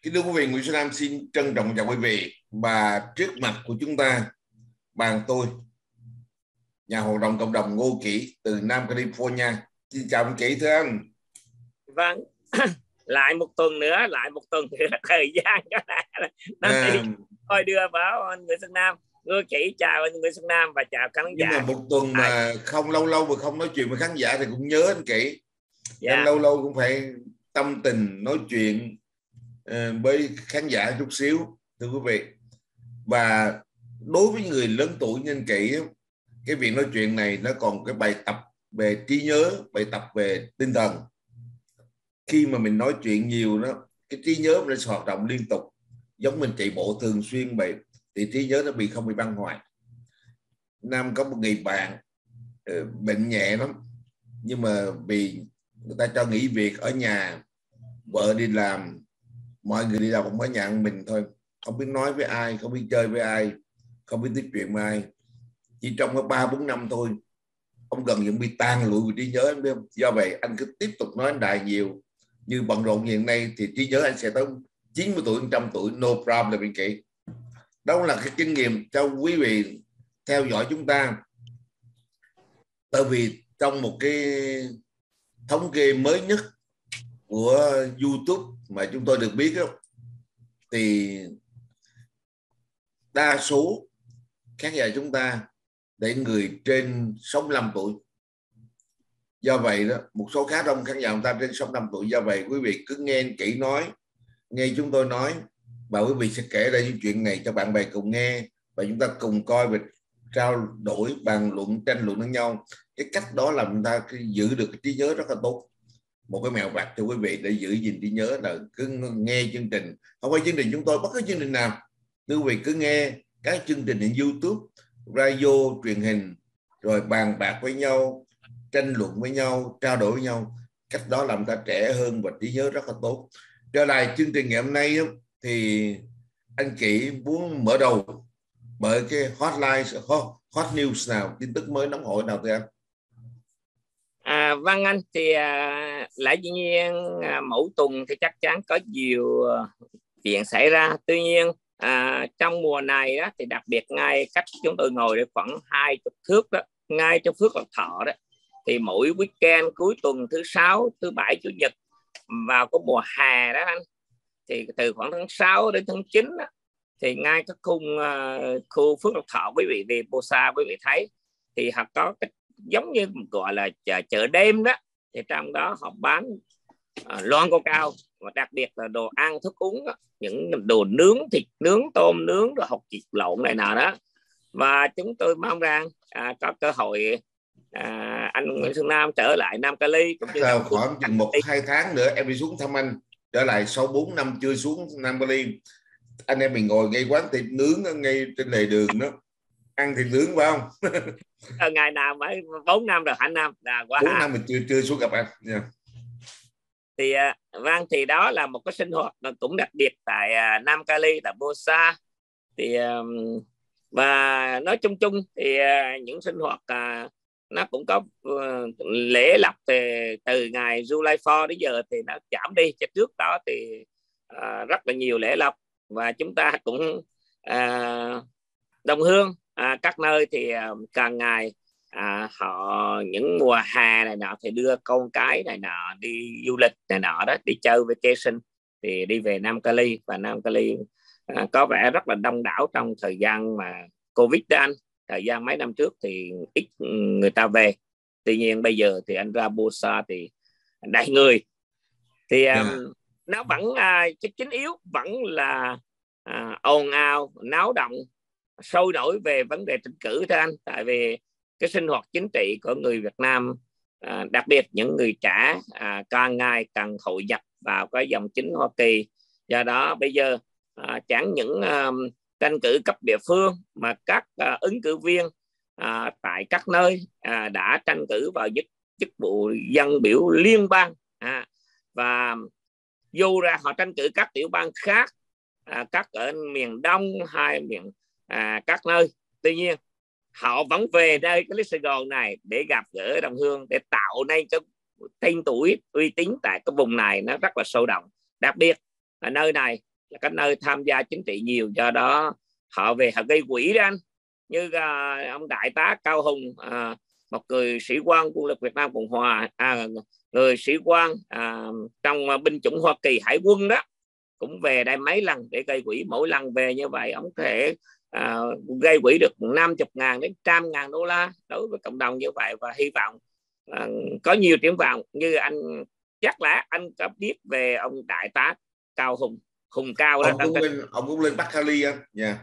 Kính thưa quý vị, Nguyễn Xuân Nam xin trân trọng chào quý vị. Và trước mặt của chúng ta, bàn tôi, nhà hoạt động cộng đồng Ngô Kỷ từ Nam California. Xin chào anh Kỷ, thưa anh. Vâng, lại một tuần nữa, thời gian nó đi thôi đưa vào anh Nguyễn Xuân Nam. Ngô Kỷ chào anh Nguyễn Xuân Nam và chào khán giả. Nhưng mà một tuần mà không lâu mà không nói chuyện với khán giả thì cũng nhớ anh Kỷ. Nên lâu cũng phải tâm tình nói chuyện với khán giả chút xíu, thưa quý vị. Và đối với người lớn tuổi như anh Kỷ, cái việc nói chuyện này nó còn cái bài tập về trí nhớ, bài tập về tinh thần. Khi mà mình nói chuyện nhiều đó, cái trí nhớ nó sẽ hoạt động liên tục, giống mình chạy bộ thường xuyên vậy, thì trí nhớ nó không bị băng hoại. Nam có một người bạn bệnh nhẹ lắm, nhưng mà vì người ta cho nghỉ việc ở nhà, vợ đi làm, mọi người đi làm cũng ở nhà mình thôi, không biết nói với ai, không biết chơi với ai, không biết tiếp chuyện với ai. Chỉ trong có 3-4 năm thôi, ông gần như bị tan lụi về trí nhớ, anh biết không? Do vậy anh cứ tiếp tục nói anh Đài nhiều, như bận rộn hiện nay thì trí nhớ anh sẽ tới 90 tuổi, 100 tuổi, no problem bên Kỷ. Đó là cái kinh nghiệm cho quý vị theo dõi chúng ta. Tại vì trong một cái thống kê mới nhất của YouTube mà chúng tôi được biết đó, thì đa số khán giả chúng ta để người trên 65 tuổi. Do vậy đó, một số khá đông khán giả chúng ta trên 65 tuổi. Do vậy quý vị cứ nghe Kỷ nói, nghe chúng tôi nói, và quý vị sẽ kể ra những chuyện này cho bạn bè cùng nghe, và chúng ta cùng coi và trao đổi, bàn luận, tranh luận với nhau. Cái cách đó làm chúng ta giữ được cái trí nhớ rất là tốt. Một cái mẹo vặt cho quý vị để giữ gìn trí nhớ là cứ nghe chương trình, không phải chương trình chúng tôi, bất cứ chương trình nào, quý vị cứ nghe các chương trình trên YouTube, radio, truyền hình, rồi bàn bạc với nhau, tranh luận với nhau, trao đổi với nhau. Cách đó làm ta trẻ hơn và trí nhớ rất là tốt. Trở lại chương trình ngày hôm nay thì anh Kỷ muốn mở đầu bởi cái hotline, hot news nào, tin tức mới nóng hổi nào thưa anh? Vâng anh, thì lẽ dĩ nhiên mỗi tuần thì chắc chắn có nhiều chuyện xảy ra. Tuy nhiên trong mùa này đó, thì đặc biệt ngay cách chúng tôi ngồi được khoảng 20 thước đó, ngay trong Phước Lộc Thọ đó, thì mỗi weekend cuối tuần thứ Sáu, thứ Bảy, Chủ nhật vào cái mùa hè đó anh, thì từ khoảng tháng 6 đến tháng 9 đó, thì ngay cái khu Phước Lộc Thọ, quý vị về Bosa quý vị thấy thì họ có cái giống như gọi là chợ đêm đó, thì trong đó họ bán loan cao cao, và đặc biệt là đồ ăn thức uống đó, những đồ nướng, thịt nướng, tôm nướng, rồi hột vịt lộn này nào đó. Và chúng tôi mong rằng có cơ hội anh Nguyễn Xuân Nam trở lại Nam Cali cũng như khoảng chừng 1-2 tháng nữa em đi xuống thăm anh, trở lại sau 4 năm chưa xuống Nam Cali. Anh em mình ngồi ngay quán thịt nướng ngay trên lề đường đó, ăn thịt nướng phải không? Ngày nào mới 4 năm rồi anh Nam, là quá 4 năm mình chưa xuống gặp anh. Thì vâng, thì đó là một cái sinh hoạt cũng đặc biệt tại Nam Cali, là Bosa. Thì và nói chung chung thì những sinh hoạt nó cũng có lễ lập từ ngày July 4 đến giờ thì nó giảm đi, chứ trước đó thì rất là nhiều lễ lập. Và chúng ta cũng đồng hương các nơi thì càng ngày họ những mùa hè này nọ thì đưa con cái này nọ đi du lịch này nọ đó, đi chơi vacation thì đi về Nam Cali. Và Nam Cali có vẻ rất là đông đảo trong thời gian mà Covid đó anh. Thời gian mấy năm trước thì ít người ta về, tuy nhiên bây giờ thì anh ra Bosa thì đầy người. Thì nó vẫn chính yếu vẫn là ồn ào, náo động, sôi nổi về vấn đề tranh cử thôi anh. Tại vì cái sinh hoạt chính trị của người Việt Nam, đặc biệt những người trẻ, càng ngày càng hội nhập vào cái dòng chính Hoa Kỳ. Do đó bây giờ chẳng những tranh cử cấp địa phương mà các ứng cử viên tại các nơi đã tranh cử vào chức vụ dân biểu liên bang, và dù ra họ tranh cử các tiểu bang khác, các ở miền Đông hay miền các nơi, tuy nhiên họ vẫn về đây cái Sài Gòn này để gặp gỡ đồng hương, để tạo nên cái tên tuổi uy tín tại cái vùng này. Nó rất là sôi động. Đặc biệt ở nơi này là cái nơi tham gia chính trị nhiều, do đó họ về họ gây quỹ đó anh. Như ông đại tá Cao Hùng, một người sĩ quan quân lực Việt Nam Cộng Hòa, người sĩ quan trong binh chủng Hoa Kỳ Hải quân đó, cũng về đây mấy lần để gây quỹ. Mỗi lần về như vậy ông có thể gây quỹ được 50.000 đến 100.000 đô la đối với cộng đồng như vậy. Và hy vọng có nhiều triển vọng. Như anh chắc là anh có biết về ông đại tá Cao Hùng, Hùng Cao đó. Ông cũng lên Bắc Cali anh. Yeah.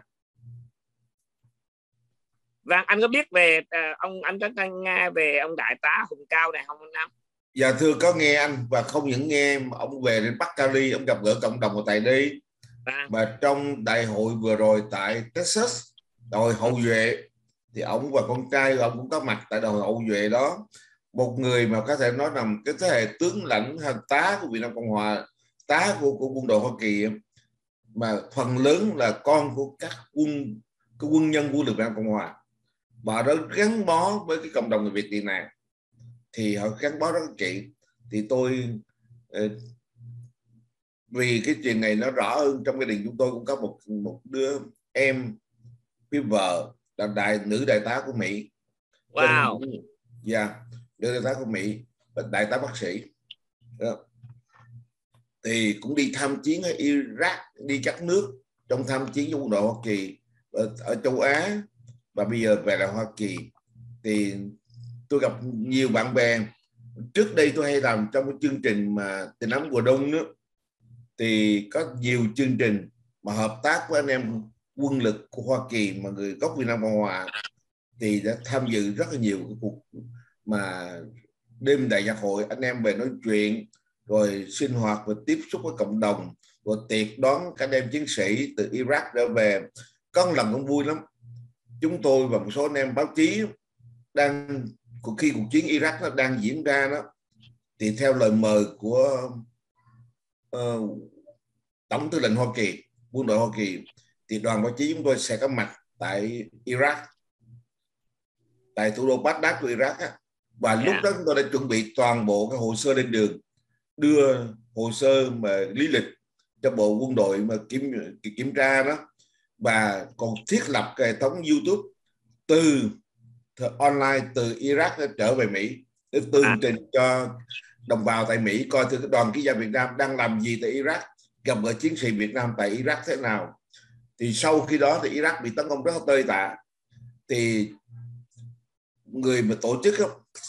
Vâng, anh có biết về anh có nghe về ông đại tá Hùng Cao này không anh Nam? Dạ thưa, có nghe anh, và không những nghe, ông về đến Bắc Cali, ông gặp gỡ cộng đồng ở tại đây. Và trong đại hội vừa rồi tại Texas, đại hội hậu duệ, thì ông và con trai ông cũng có mặt tại đại hội hậu duệ đó. Một người mà có thể nói là cái thế hệ tướng lãnh hay tá của Việt Nam Cộng Hòa, tá của quân đội Hoa Kỳ, mà phần lớn là con của các quân nhân quân lực Việt Nam Cộng Hòa, và đó gắn bó với cái cộng đồng người Việt Tị nạn, thì họ gắn bó rất kỹ. Thì tôi vì cái chuyện này nó rõ hơn, trong gia đình chúng tôi cũng có một đứa em với vợ là nữ đại tá của Mỹ. Wow. Dạ, nữ đại tá của Mỹ, đại tá bác sĩ đó. Thì cũng đi tham chiến ở Iraq, đi các nước trong tham chiến với quân đội Hoa Kỳ ở châu Á, và bây giờ về lại Hoa Kỳ. Thì tôi gặp nhiều bạn bè. Trước đây tôi hay làm trong cái chương trình mà Tình Ấm Mùa Đông nữa, thì có nhiều chương trình mà hợp tác với anh em quân lực của Hoa Kỳ mà người gốc Việt Nam Cộng Hòa, thì đã tham dự rất là nhiều cái cuộc mà đêm đại nhạc hội, anh em về nói chuyện, rồi sinh hoạt và tiếp xúc với cộng đồng, rồi tiệc đón các em chiến sĩ từ Iraq trở về. Có một lần cũng vui lắm. Chúng tôi và một số anh em báo chí đang, khi cuộc chiến Iraq nó đang diễn ra đó, thì theo lời mời của Tổng tư lệnh Hoa Kỳ, quân đội Hoa Kỳ, thì đoàn báo chí chúng tôi sẽ có mặt tại Iraq, tại thủ đô Baghdad của Iraq á. Và lúc đó chúng tôi đã chuẩn bị toàn bộ cái hồ sơ lên đường, đưa hồ sơ mà lý lịch cho bộ quân đội mà kiểm tra đó, và còn thiết lập hệ thống YouTube từ online từ Iraq trở về Mỹ để tường trình cho đồng bào tại Mỹ coi thử cái đoàn ký giả Việt Nam đang làm gì tại Iraq, gặp gỡ chiến sĩ Việt Nam tại Iraq thế nào. Thì sau khi đó thì Iraq bị tấn công rất tơi tả, thì người mà tổ chức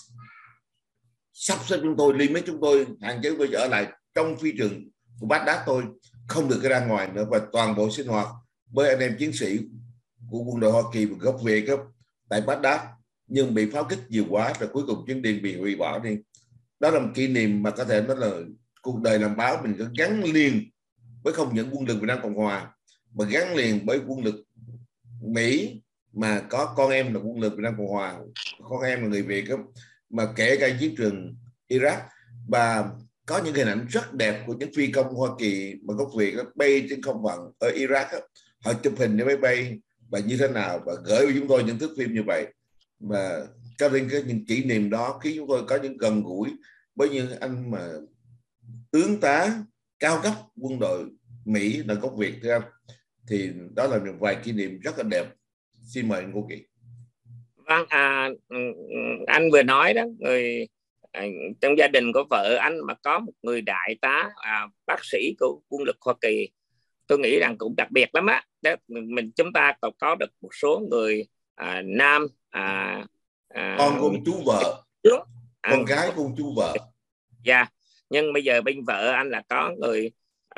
sắp xếp chúng tôi, limit chúng tôi, hạn chế tôi ở lại trong phi trường của Baghdad tôi, không được ra ngoài nữa, và toàn bộ sinh hoạt với anh em chiến sĩ của quân đội Hoa Kỳ và gốc Việt tại Baghdad, nhưng bị pháo kích nhiều quá rồi cuối cùng chuyến đi bị hủy bỏ đi. Đó là một kỷ niệm mà có thể nói là cuộc đời làm báo mình có gắn liền với không những quân lực Việt Nam Cộng Hòa, mà gắn liền với quân lực Mỹ, mà có con em là quân lực Việt Nam Cộng Hòa, con em là người Việt mà kể cả chiến trường Iraq. Và có những hình ảnh rất đẹp của những phi công Hoa Kỳ mà gốc Việt bay trên không phận ở Iraq họ chụp hình với máy bay và như thế nào, và gửi cho chúng tôi những thước phim như vậy. Và cho nên những kỷ niệm đó khiến chúng tôi có những gần gũi với những anh mà tướng tá cao cấp quân đội Mỹ là gốc Việt thưa anh. Thì đó là một vài kỷ niệm rất là đẹp. Xin mời anh cô Kỳ. Vâng, anh vừa nói đó, trong gia đình của vợ anh mà có một người đại tá bác sĩ của quân lực Hoa Kỳ, tôi nghĩ rằng cũng đặc biệt lắm á. Chúng ta còn có được một số người nam con của chú vợ, con gái của chú vợ. Dạ, nhưng bây giờ bên vợ anh là có người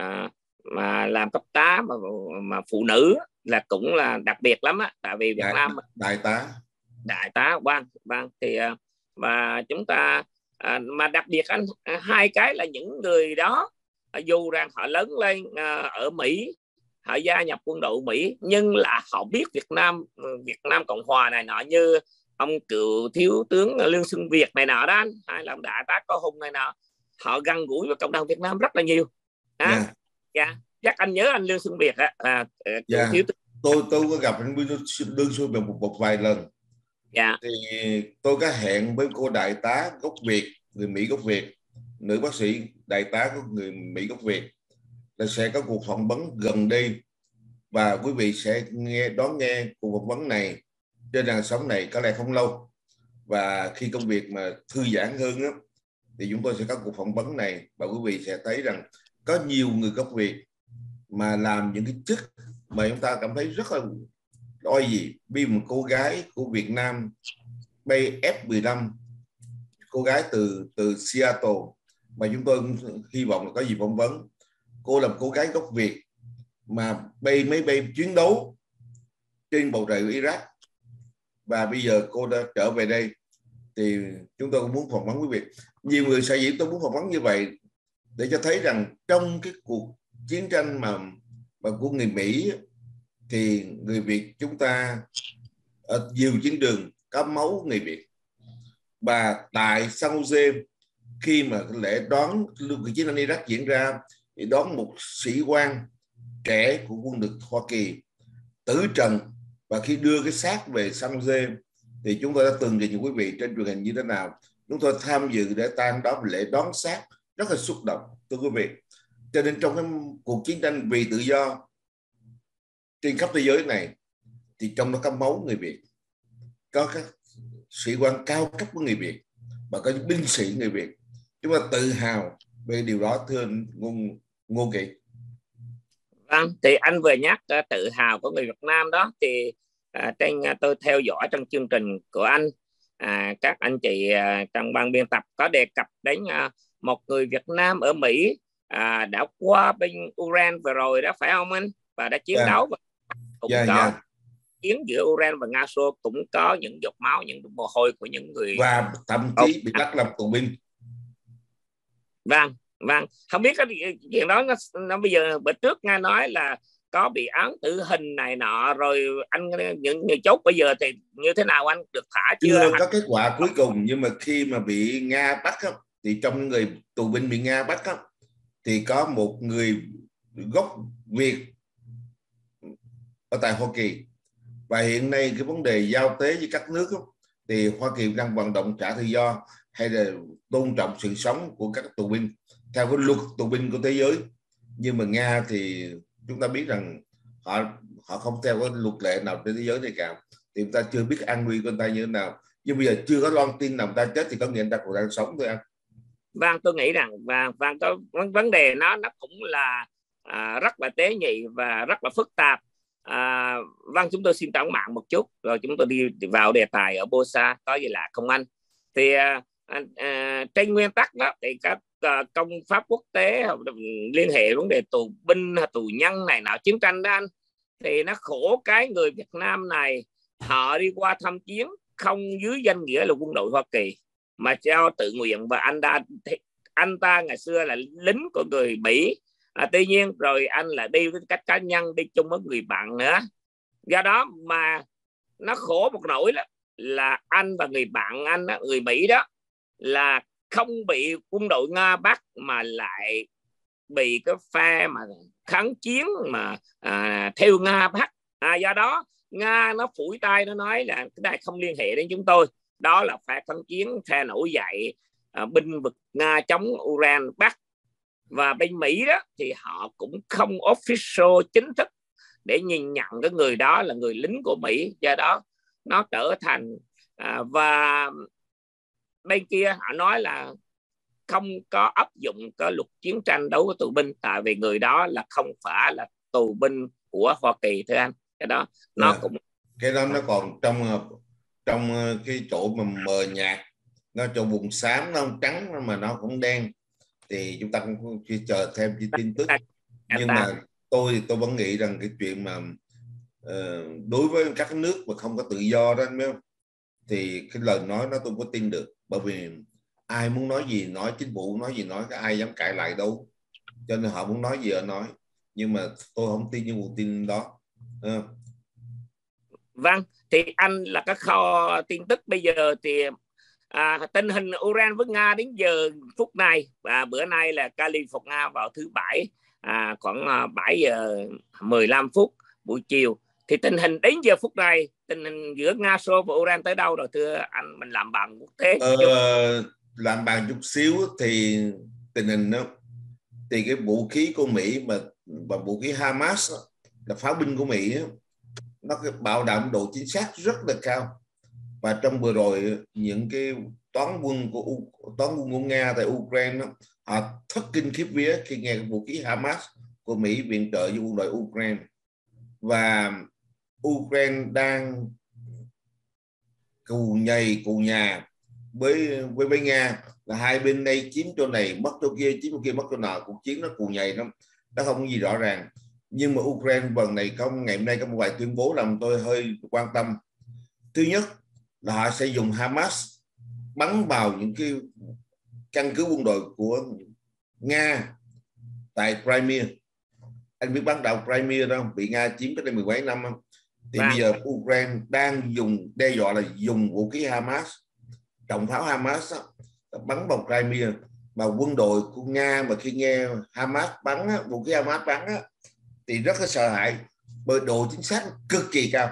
mà làm cấp tá mà phụ nữ là cũng là đặc biệt lắm á, tại vì Việt Nam đại tá vâng thì mà chúng ta mà đặc biệt anh hai cái là những người đó dù rằng họ lớn lên ở Mỹ, họ gia nhập quân đội Mỹ, nhưng là họ biết Việt Nam Cộng Hòa này nọ, như ông cựu thiếu tướng Lương Xuân Việt này nọ đó, hay là ông đại tá Cao Hùng này nọ, họ gần gũi với cộng đồng Việt Nam rất là nhiều. Dạ, chắc anh nhớ anh Lương Xuân Việt thiếu tướng. Tôi có gặp anh Lương Xuân Việt một vài lần. Dạ. Thì tôi có hẹn với cô đại tá gốc Việt, người Mỹ gốc Việt, nữ bác sĩ đại tá của người Mỹ gốc Việt, là sẽ có cuộc phỏng vấn gần đây, và quý vị sẽ đón nghe cuộc phỏng vấn này trên làn sóng này có lẽ không lâu. Và khi công việc mà thư giãn hơn á, thì chúng tôi sẽ có cuộc phỏng vấn này, và quý vị sẽ thấy rằng có nhiều người gốc Việt mà làm những cái chức mà chúng ta cảm thấy rất là đôi gì. Vì một cô gái của Việt Nam bay F-15, cô gái từ Seattle, mà chúng tôi cũng hy vọng là có gì phỏng vấn. Cô là một cô gái gốc Việt mà bay máy bay chiến đấu trên bầu trời của Iraq, và bây giờ cô đã trở về đây, thì chúng tôi cũng muốn phỏng vấn quý vị. Nhiều người sở dĩ tôi muốn phỏng vấn như vậy để cho thấy rằng trong cái cuộc chiến tranh mà của người Mỹ, thì người Việt chúng ta ở nhiều chiến đường có máu người Việt. Và tại San Jose, khi mà lễ đón cuộc chiến tranh Iraq diễn ra, thì đón một sĩ quan trẻ của quân đội Hoa Kỳ tử trận, và khi đưa cái xác về San Jose thì chúng tôi đã từng trình quý vị trên truyền hình như thế nào. Chúng tôi tham dự để tang đó lễ đón xác rất là xúc động, thưa quý vị. Cho nên trong cái cuộc chiến tranh vì tự do trên khắp thế giới này, thì trong đó có máu người Việt, có các sĩ quan cao cấp của người Việt, và có những binh sĩ người Việt. Chúng ta tự hào về điều đó, thưa anh Ngô Kỳ. Vâng, thì anh vừa nhắc tự hào của người Việt Nam đó, thì tôi theo dõi trong chương trình của anh, các anh chị trong ban biên tập có đề cập đến một người Việt Nam ở Mỹ đã qua bên Ukraine vừa rồi đó, phải không anh? Và đã chiến đấu, và cũng có chiến giữa Ukraine và Nga Xô, cũng có những giọt máu, những mồ hôi của những người, và thậm chí bị bắt làm tù binh. Vâng, không biết cái chuyện đó nó bây giờ bữa trước Nga nói là có bị án tử hình này nọ rồi, anh những người chốt bây giờ thì như thế nào, anh được thả chưa? Chưa có kết quả cuối cùng, nhưng mà khi mà bị Nga bắt thì trong người tù binh bị Nga bắt thì có một người gốc Việt ở tại Hoa Kỳ. Và hiện nay cái vấn đề giao tế với các nước thì Hoa Kỳ đang vận động trả tự do hay là tôn trọng sự sống của các tù binh theo cái luật tù binh của thế giới. Nhưng mà Nga thì chúng ta biết rằng họ không theo cái luật lệ nào trên thế giới này cả, thì chúng ta chưa biết an nguy của người ta như thế nào. Nhưng bây giờ chưa có loan tin nào người ta chết thì có nghĩa người ta còn đang sống thôi anh. Vâng, tôi nghĩ rằng và có vấn đề nó cũng là rất là tế nhị và rất là phức tạp. Vâng, chúng tôi xin tản mạn một chút rồi chúng tôi đi vào đề tài ở Bosa, có gì lạ không anh? Thì trên nguyên tắc đó thì các công pháp quốc tế liên hệ vấn đề tù binh, tù nhân này nọ, chiến tranh đó anh, thì nó khổ cái người Việt Nam này họ đi qua thăm chiến không dưới danh nghĩa là quân đội Hoa Kỳ, mà cho tự nguyện. Và anh ta ngày xưa là lính của người Mỹ, tuy nhiên rồi anh là đi với cách cá nhân, đi chung với người bạn nữa. Do đó mà nó khổ một nỗi là anh và người bạn anh, người Mỹ đó, là không bị quân đội Nga bắt, mà lại bị cái phe mà kháng chiến mà theo Nga bắt. Do đó Nga nó phủi tay, nó nói là cái này không liên hệ đến chúng tôi, đó là phe kháng chiến, phe nổi dậy, binh vực Nga chống Ukraine bắt. Và bên Mỹ đó thì họ cũng không official chính thức để nhìn nhận cái người đó là người lính của Mỹ. Do đó nó trở thành và bên kia họ nói là không có áp dụng cái luật chiến tranh đối với tù binh, tại vì người đó là không phải là tù binh của Hoa Kỳ, thưa anh. Cái đó nó cũng cái đó nó còn trong cái chỗ mà mờ nhạt, nó chỗ vùng xám, nó không trắng mà nó cũng đen, thì chúng ta cũng chờ thêm tin tức. Nhưng mà tôi vẫn nghĩ rằng cái chuyện mà đối với các nước mà không có tự do đó, thì cái lời nói nó tôi có tin được, bởi vì ai muốn nói gì nói, chính phủ nói gì nói, có ai dám cãi lại đâu. Cho nên họ muốn nói gì họ nói, nhưng mà tôi không tin những nguồn tin đó. Vâng, thì anh là cái kho tin tức bây giờ thì tình hình Ukraine với Nga đến giờ phút này, và bữa nay là Kali phục Nga vào thứ Bảy, khoảng 7 giờ 15 phút buổi chiều, thì tình hình đến giờ phút này, tình hình giữa Nga Xô và Ukraine tới đâu rồi thưa anh? Mình làm bằng quốc tế làm bằng chút xíu thì tình hình thì cái vũ khí của Mỹ và vũ khí Hamas là pháo binh của Mỹ, nó cái bảo đảm độ chính xác rất là cao. Và trong vừa rồi những cái toán quân của Nga tại Ukraine họ thất kinh khiếp vía khi nghe vũ khí Hamas của Mỹ viện trợ cho quân đội Ukraine. Và Ukraine đang cù nhà với Nga, là hai bên đây chiếm chỗ này mất chỗ kia, chiếm chỗ kia mất chỗ nọ, cuộc chiến nó cù nhầy lắm, nó không có gì rõ ràng. Nhưng mà Ukraine lần này ngày hôm nay có một vài tuyên bố làm tôi hơi quan tâm. Thứ nhất là họ sẽ dùng Hamas bắn vào những cái căn cứ quân đội của Nga tại Crimea. Anh biết bán đảo Crimea đó bị Nga chiếm cách đây 17 năm không? Thì bây giờ Ukraine đang đe dọa là dùng vũ khí Hamas, trọng pháo Hamas đó, bắn vào Crimea. Mà quân đội của Nga mà khi nghe Hamas bắn vũ khí Hamas bắn thì rất là sợ hãi, bởi độ chính xác cực kỳ cao.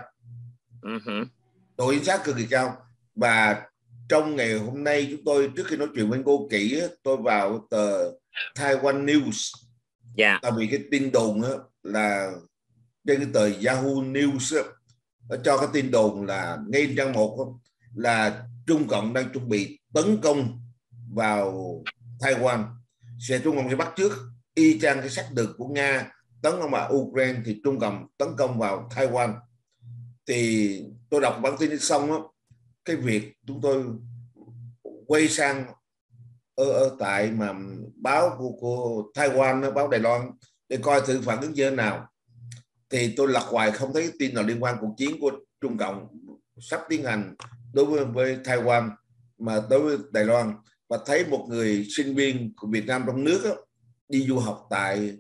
Độ chính xác cực kỳ cao. Và trong ngày hôm nay chúng tôi, trước khi nói chuyện với cô Kỷ, tôi vào tờ Taiwan News. Tại vì cái tin đồn là trên cái tờ Yahoo News nó cho cái tin đồn là ngay trang 1 là Trung Cộng đang chuẩn bị tấn công vào Taiwan. Trung Cộng sẽ bắt chước y chang cái sách lược của Nga tấn công vào Ukraine, thì Trung Cộng tấn công vào Taiwan. Thì tôi đọc bản tin xong cái việc chúng tôi quay sang ở tại mà báo của Taiwan, báo Đài Loan để coi thử phản ứng như thế nào, thì tôi lật hoài không thấy tin nào liên quan cuộc chiến của Trung Cộng sắp tiến hành đối với Taiwan mà đối với Đài Loan. Và thấy một người sinh viên của Việt Nam trong nước đi du học tại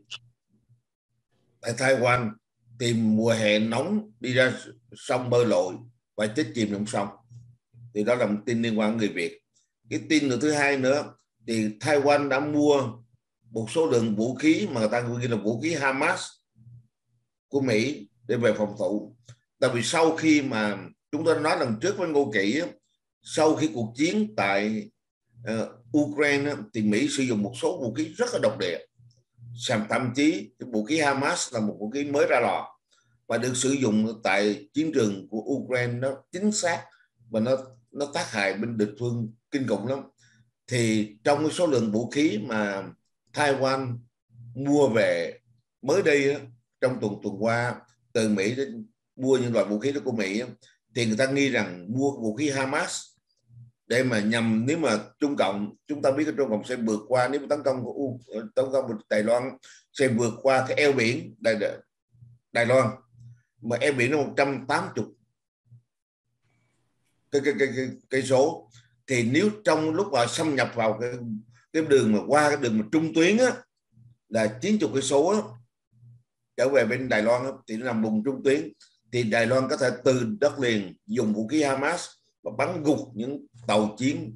Taiwan, tìm mùa hè nóng đi ra sông bơi lội và chết chìm trong sông. Thì đó là một tin liên quan đến người Việt. Cái tin thứ hai nữa thì Taiwan đã mua một số lượng vũ khí mà người ta gọi là vũ khí Hamas của Mỹ để về phòng thủ. Tại vì sau khi mà chúng tôi nói lần trước với Ngô Kỷ, sau khi cuộc chiến tại Ukraine thì Mỹ sử dụng một số vũ khí rất là độc địa. Thậm chí vũ khí Hamas là một vũ khí mới ra lò và được sử dụng tại chiến trường của Ukraine, nó chính xác và nó tác hại bên địch phương kinh khủng lắm. Thì trong số lượng vũ khí mà Taiwan mua về mới đây trong tuần qua từ Mỹ đến mua những loại vũ khí đó của Mỹ, thì người ta nghi rằng mua vũ khí Hamas để mà nhằm, nếu mà chúng ta biết cái Trung Cộng sẽ vượt qua, nếu tấn công của Đài Loan sẽ vượt qua cái eo biển Đài Loan, mà eo biển nó 180 cây số. Thì nếu trong lúc họ xâm nhập vào cái đường mà qua cái đường mà trung tuyến là 90 cây số trở về bên Đài Loan thì nó nằm vùng trung tuyến, thì Đài Loan có thể từ đất liền dùng vũ khí Hamas và bắn gục những tàu chiến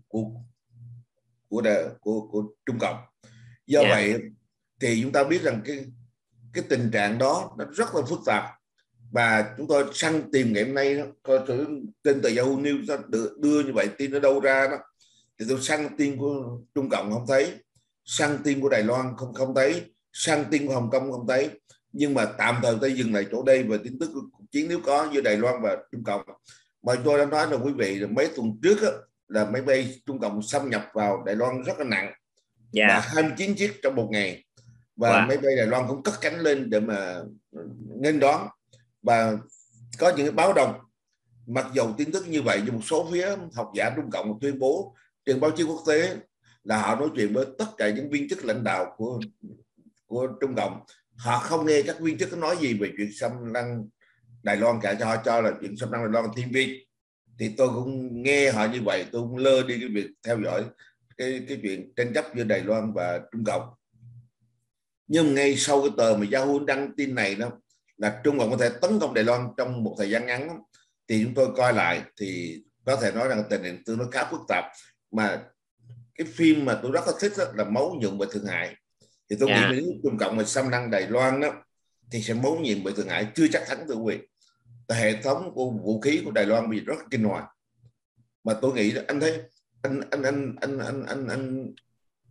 của Trung Cộng. Do vậy thì chúng ta biết rằng cái tình trạng đó nó rất là phức tạp. Và chúng tôi săn tìm ngày hôm nay coi thử trên tờ Yahoo News đưa như vậy, tin ở đâu ra đó, thì tôi săn tin của Trung Cộng không thấy, săn tin của Đài Loan không thấy, săn tin của Hồng Kông không thấy. Nhưng mà tạm thời tôi dừng lại chỗ đây về tin tức cuộc chiến nếu có giữa Đài Loan và Trung Cộng. Mà tôi đã nói là quý vị là mấy tuần trước là máy bay Trung Cộng xâm nhập vào Đài Loan rất là nặng, là 29 chiếc trong một ngày, và máy bay Đài Loan cũng cất cánh lên để mà nghênh đón. Và có những cái báo động, mặc dầu tin tức như vậy, nhưng một số phía học giả Trung Cộng tuyên bố trên báo chí quốc tế là họ nói chuyện với tất cả những viên chức lãnh đạo của Trung Cộng. Họ không nghe các viên chức nói gì về chuyện xâm lăng Đài Loan cả, cho họ cho là chuyện xâm lăng Đài Loan là tin Việt. Thì tôi cũng nghe họ như vậy, tôi cũng lơ đi cái việc theo dõi cái chuyện tranh chấp giữa Đài Loan và Trung Cộng. Nhưng ngay sau cái tờ mà Yahoo đăng tin này đó là Trung Cộng có thể tấn công Đài Loan trong một thời gian ngắn, thì chúng tôi coi lại thì có thể nói rằng tình hình tương đối khá phức tạp. Mà cái phim mà tôi rất là thích là Máu nhuộm về Thượng Hải, thì tôi nghĩ nếu Trung Cộng mà xâm lăng Đài Loan đó thì sẽ máu nhuộm về Thượng Hải, chưa chắc thắng, thưa quý vị. Hệ thống của vũ khí của Đài Loan bị rất kinh hoàng. Mà tôi nghĩ là anh thấy anh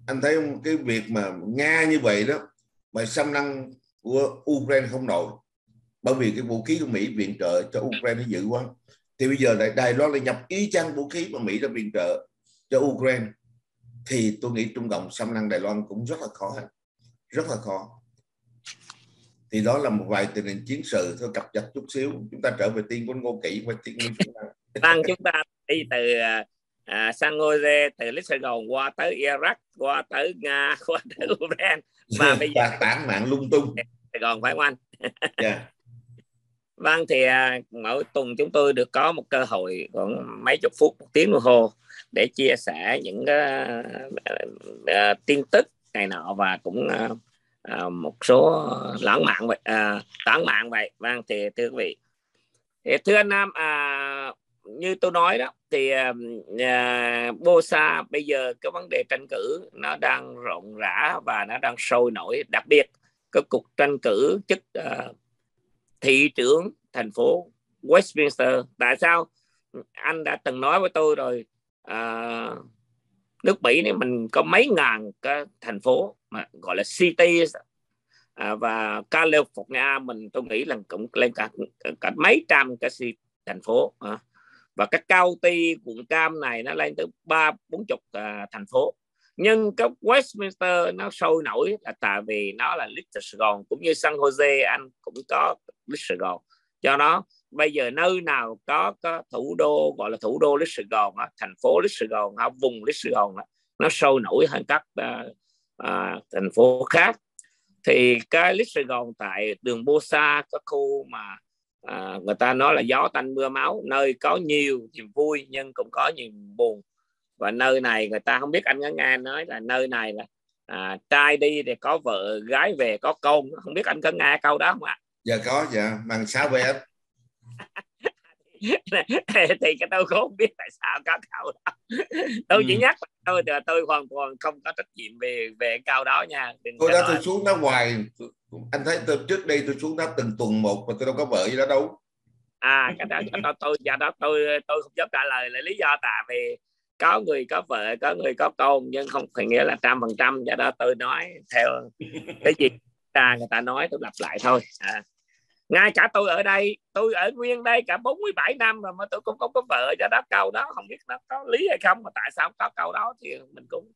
anh thấy cái việc mà Nga như vậy đó mà xâm lăng của Ukraine không nổi, bởi vì cái vũ khí của Mỹ viện trợ cho Ukraine nó dữ quá. Thì bây giờ Đài Loan lại nhập y chang vũ khí mà Mỹ đã viện trợ cho Ukraine, thì tôi nghĩ Trung Cộng xâm lăng Đài Loan cũng rất là khó, rất là khó. Thì đó là một vài tình hình chiến sự thôi, cập nhật chút xíu. Chúng ta trở về tiên của Ngô Kỵ và tiên Nguyễn Xuân Lan. Chúng ta đi từ San Jose, từ Lisbon qua tới Iraq, qua tới Nga, qua tới Ukraine, và bây giờ và tản mạn lung tung Sài Gòn, phải không anh? Yeah. Vâng, thì mỗi tuần chúng tôi được có một cơ hội khoảng mấy chục phút, một tiếng đồng hồ để chia sẻ những tin tức này nọ, và cũng một số lãng mạn vậy, tản mạn vậy. Vâng, thì thưa quý vị, thì thưa anh Nam, như tôi nói đó, thì Bosa bây giờ cái vấn đề tranh cử nó đang rộng rã và nó đang sôi nổi, đặc biệt cái cuộc tranh cử chức thị trưởng thành phố Westminster. Tại sao? Anh đã từng nói với tôi rồi, nước Mỹ này mình có mấy ngàn cái thành phố mà gọi là cities, và California mình tôi nghĩ là cũng lên cả mấy trăm cái thành phố, và cái county quận cam này nó lên tới 30-40 thành phố. Nhưng cái Westminster nó sôi nổi là tại vì nó là Little Sài Gòn, cũng như San Jose anh cũng có Little Sài Gòn. Do đó bây giờ nơi nào có thủ đô gọi là thủ đô Little Sài Gòn, thành phố Little Sài Gòn, vùng Little Sài Gòn nó sôi nổi hơn các thành phố khác. Thì cái Little Sài Gòn tại đường Bosa, cái khu mà người ta nói là gió tanh mưa máu, nơi có nhiều niềm vui nhưng cũng có nhiều buồn. Và nơi này người ta không biết, anh có nghe nói là nơi này là trai đi thì có vợ, gái về có con. Không biết anh có nghe câu đó không ạ? Dạ có, dạ bằng sao vậy anh? Thì cái tôi cũng không biết tại sao có câu đó. Tôi chỉ nhắc tôi hoàn toàn không có trách nhiệm về câu đó nha. Tôi xuống đó hoài, anh thấy tôi trước đây tôi xuống đó từng tuần một mà tôi đâu có vợ gì đó đâu. Cái đó tôi không dám trả lời là lý do, tại vì có người có vợ, có người có con, nhưng không phải nghĩa là 100%. Do đó tôi nói theo cái gì người ta nói, tôi lặp lại thôi. Ngay cả tôi ở đây, tôi ở nguyên đây cả 47 năm rồi mà tôi cũng không có vợ. Do đó câu đó không biết nó có lý hay không, mà tại sao có câu đó thì mình cũng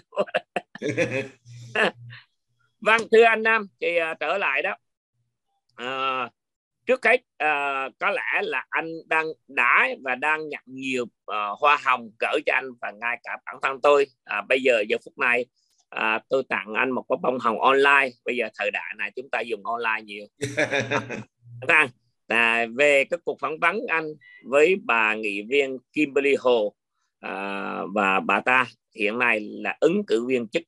Vâng, thưa anh Nam, thì trở lại đó, trước hết có lẽ là anh đã đang nhận nhiều hoa hồng gửi cho anh, và ngay cả bản thân tôi bây giờ giờ phút này tôi tặng anh một cái bông hồng online. Bây giờ thời đại này chúng ta dùng online nhiều. Về cái cuộc phỏng vấn anh với bà nghị viên Kimberly Hồ, và bà ta hiện nay là ứng cử viên chức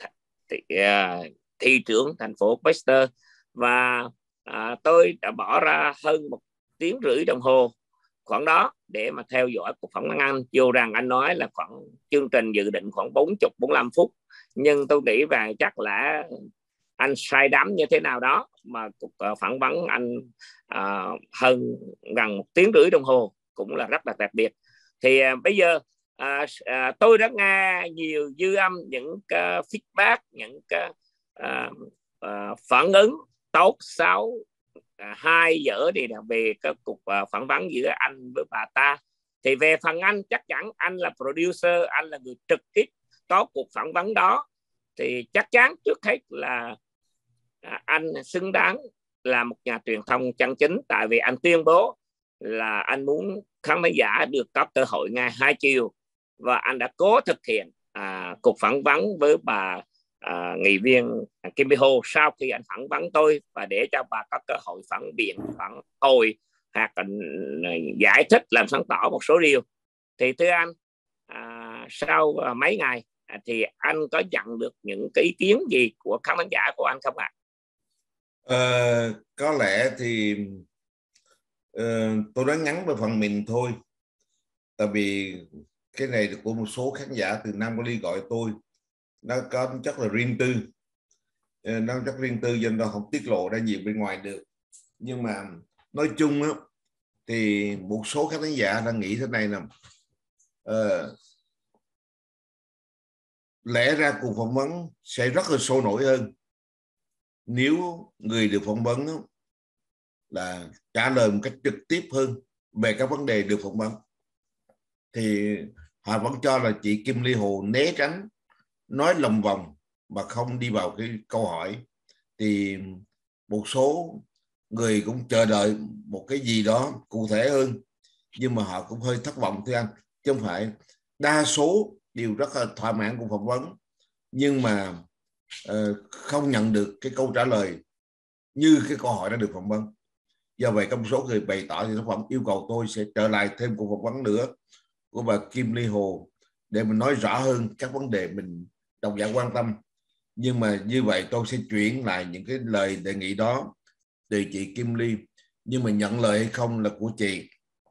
thị trưởng thành phố Westminster, và tôi đã bỏ ra hơn 1 tiếng rưỡi đồng hồ khoảng đó để mà theo dõi cuộc phỏng vấn anh. Dù rằng anh nói là khoảng chương trình dự định khoảng 40-45 phút, nhưng tôi nghĩ rằng chắc là anh say đắm như thế nào đó mà cuộc phỏng vấn anh hơn gần 1 tiếng rưỡi đồng hồ, cũng là rất là đặc biệt. Thì bây giờ tôi đã nghe nhiều dư âm, những cái feedback, những cái phản ứng tốt xấu, hay dở thì về cái cuộc phỏng vấn giữa anh với bà ta. Thì về phần anh, chắc chắn anh là producer, anh là người trực tiếp có cuộc phỏng vấn đó, thì chắc chắn trước hết là anh xứng đáng là một nhà truyền thông chân chính, tại vì anh tuyên bố là anh muốn khán giả được có cơ hội nghe 2 chiều, và anh đã cố thực hiện cuộc phỏng vấn với bà nghị viên Kim Ho sau khi anh phỏng vấn tôi, và để cho bà có cơ hội phản biện, phản hồi hoặc giải thích, làm sáng tỏ một số điều. Thì thưa anh, sau mấy ngày thì anh có nhận được những cái ý kiến gì của khán giả của anh không ạ? Có lẽ thì tôi nói ngắn về phần mình thôi, tại vì cái này của một số khán giả từ Nam Cali gọi tôi, nó có chắc là riêng tư, nó rất riêng tư, cho nên nó không tiết lộ ra nhiều bên ngoài được. Nhưng mà nói chung á, thì một số khán giả đang nghĩ thế này nè, lẽ ra cuộc phỏng vấn sẽ rất là sôi nổi hơn nếu người được phỏng vấn là trả lời một cách trực tiếp hơn về các vấn đề được phỏng vấn. Thì họ vẫn cho là chị Kim Ly Hồ né tránh, nói lòng vòng mà không đi vào cái câu hỏi. Thì một số người cũng chờ đợi một cái gì đó cụ thể hơn, nhưng mà họ cũng hơi thất vọng thưa anh, chứ không phải đa số đều rất là thỏa mãn cuộc phỏng vấn, nhưng mà không nhận được cái câu trả lời như cái câu hỏi đã được phỏng vấn. Do vậy có một số người bày tỏ thì tác phẩm yêu cầu tôi sẽ trở lại thêm cuộc phỏng vấn nữa của bà Kim Ly Hồ để mình nói rõ hơn các vấn đề mình độc giả quan tâm. Nhưng mà như vậy tôi sẽ chuyển lại những cái lời đề nghị đó từ chị Kim Ly, nhưng mà nhận lời hay không là của chị.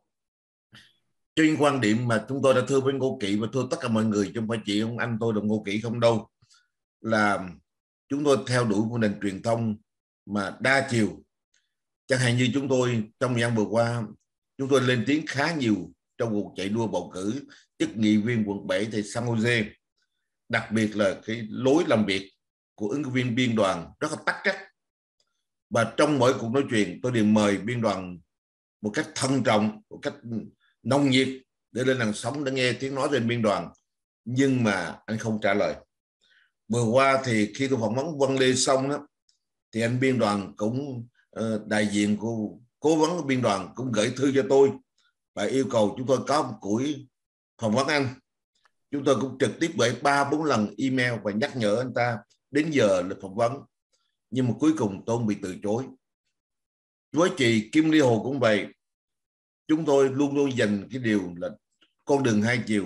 Trên quan điểm mà chúng tôi đã thưa với Ngô Kỵ và thưa tất cả mọi người, chứ không phải chị ông anh tôi là Ngô Kỵ không đâu, là chúng tôi theo đuổi một nền truyền thông mà đa chiều. Chẳng hạn như chúng tôi trong thời gian vừa qua, chúng tôi lên tiếng khá nhiều trong cuộc chạy đua bầu cử chức nghị viên quận 7 tại San Jose. Đặc biệt là cái lối làm việc của ứng cử viên biên đoàn rất là tắc trách. Và trong mỗi cuộc nói chuyện tôi đều mời biên đoàn một cách thận trọng, một cách nồng nhiệt để lên làn sóng để nghe tiếng nói trên biên đoàn. Nhưng mà anh không trả lời. Vừa qua thì khi tôi phỏng vấn Vân Lê xong đó, thì anh biên đoàn cũng đại diện của cố vấn của biên đoàn cũng gửi thư cho tôi và yêu cầu chúng tôi có một buổi phỏng vấn anh. Chúng tôi cũng trực tiếp gửi 3-4 lần email và nhắc nhở anh ta đến giờ lịch phỏng vấn, nhưng mà cuối cùng tôi bị từ chối. Với chị Kim Ly Hồ cũng vậy, chúng tôi luôn luôn dành cái điều là con đường hai chiều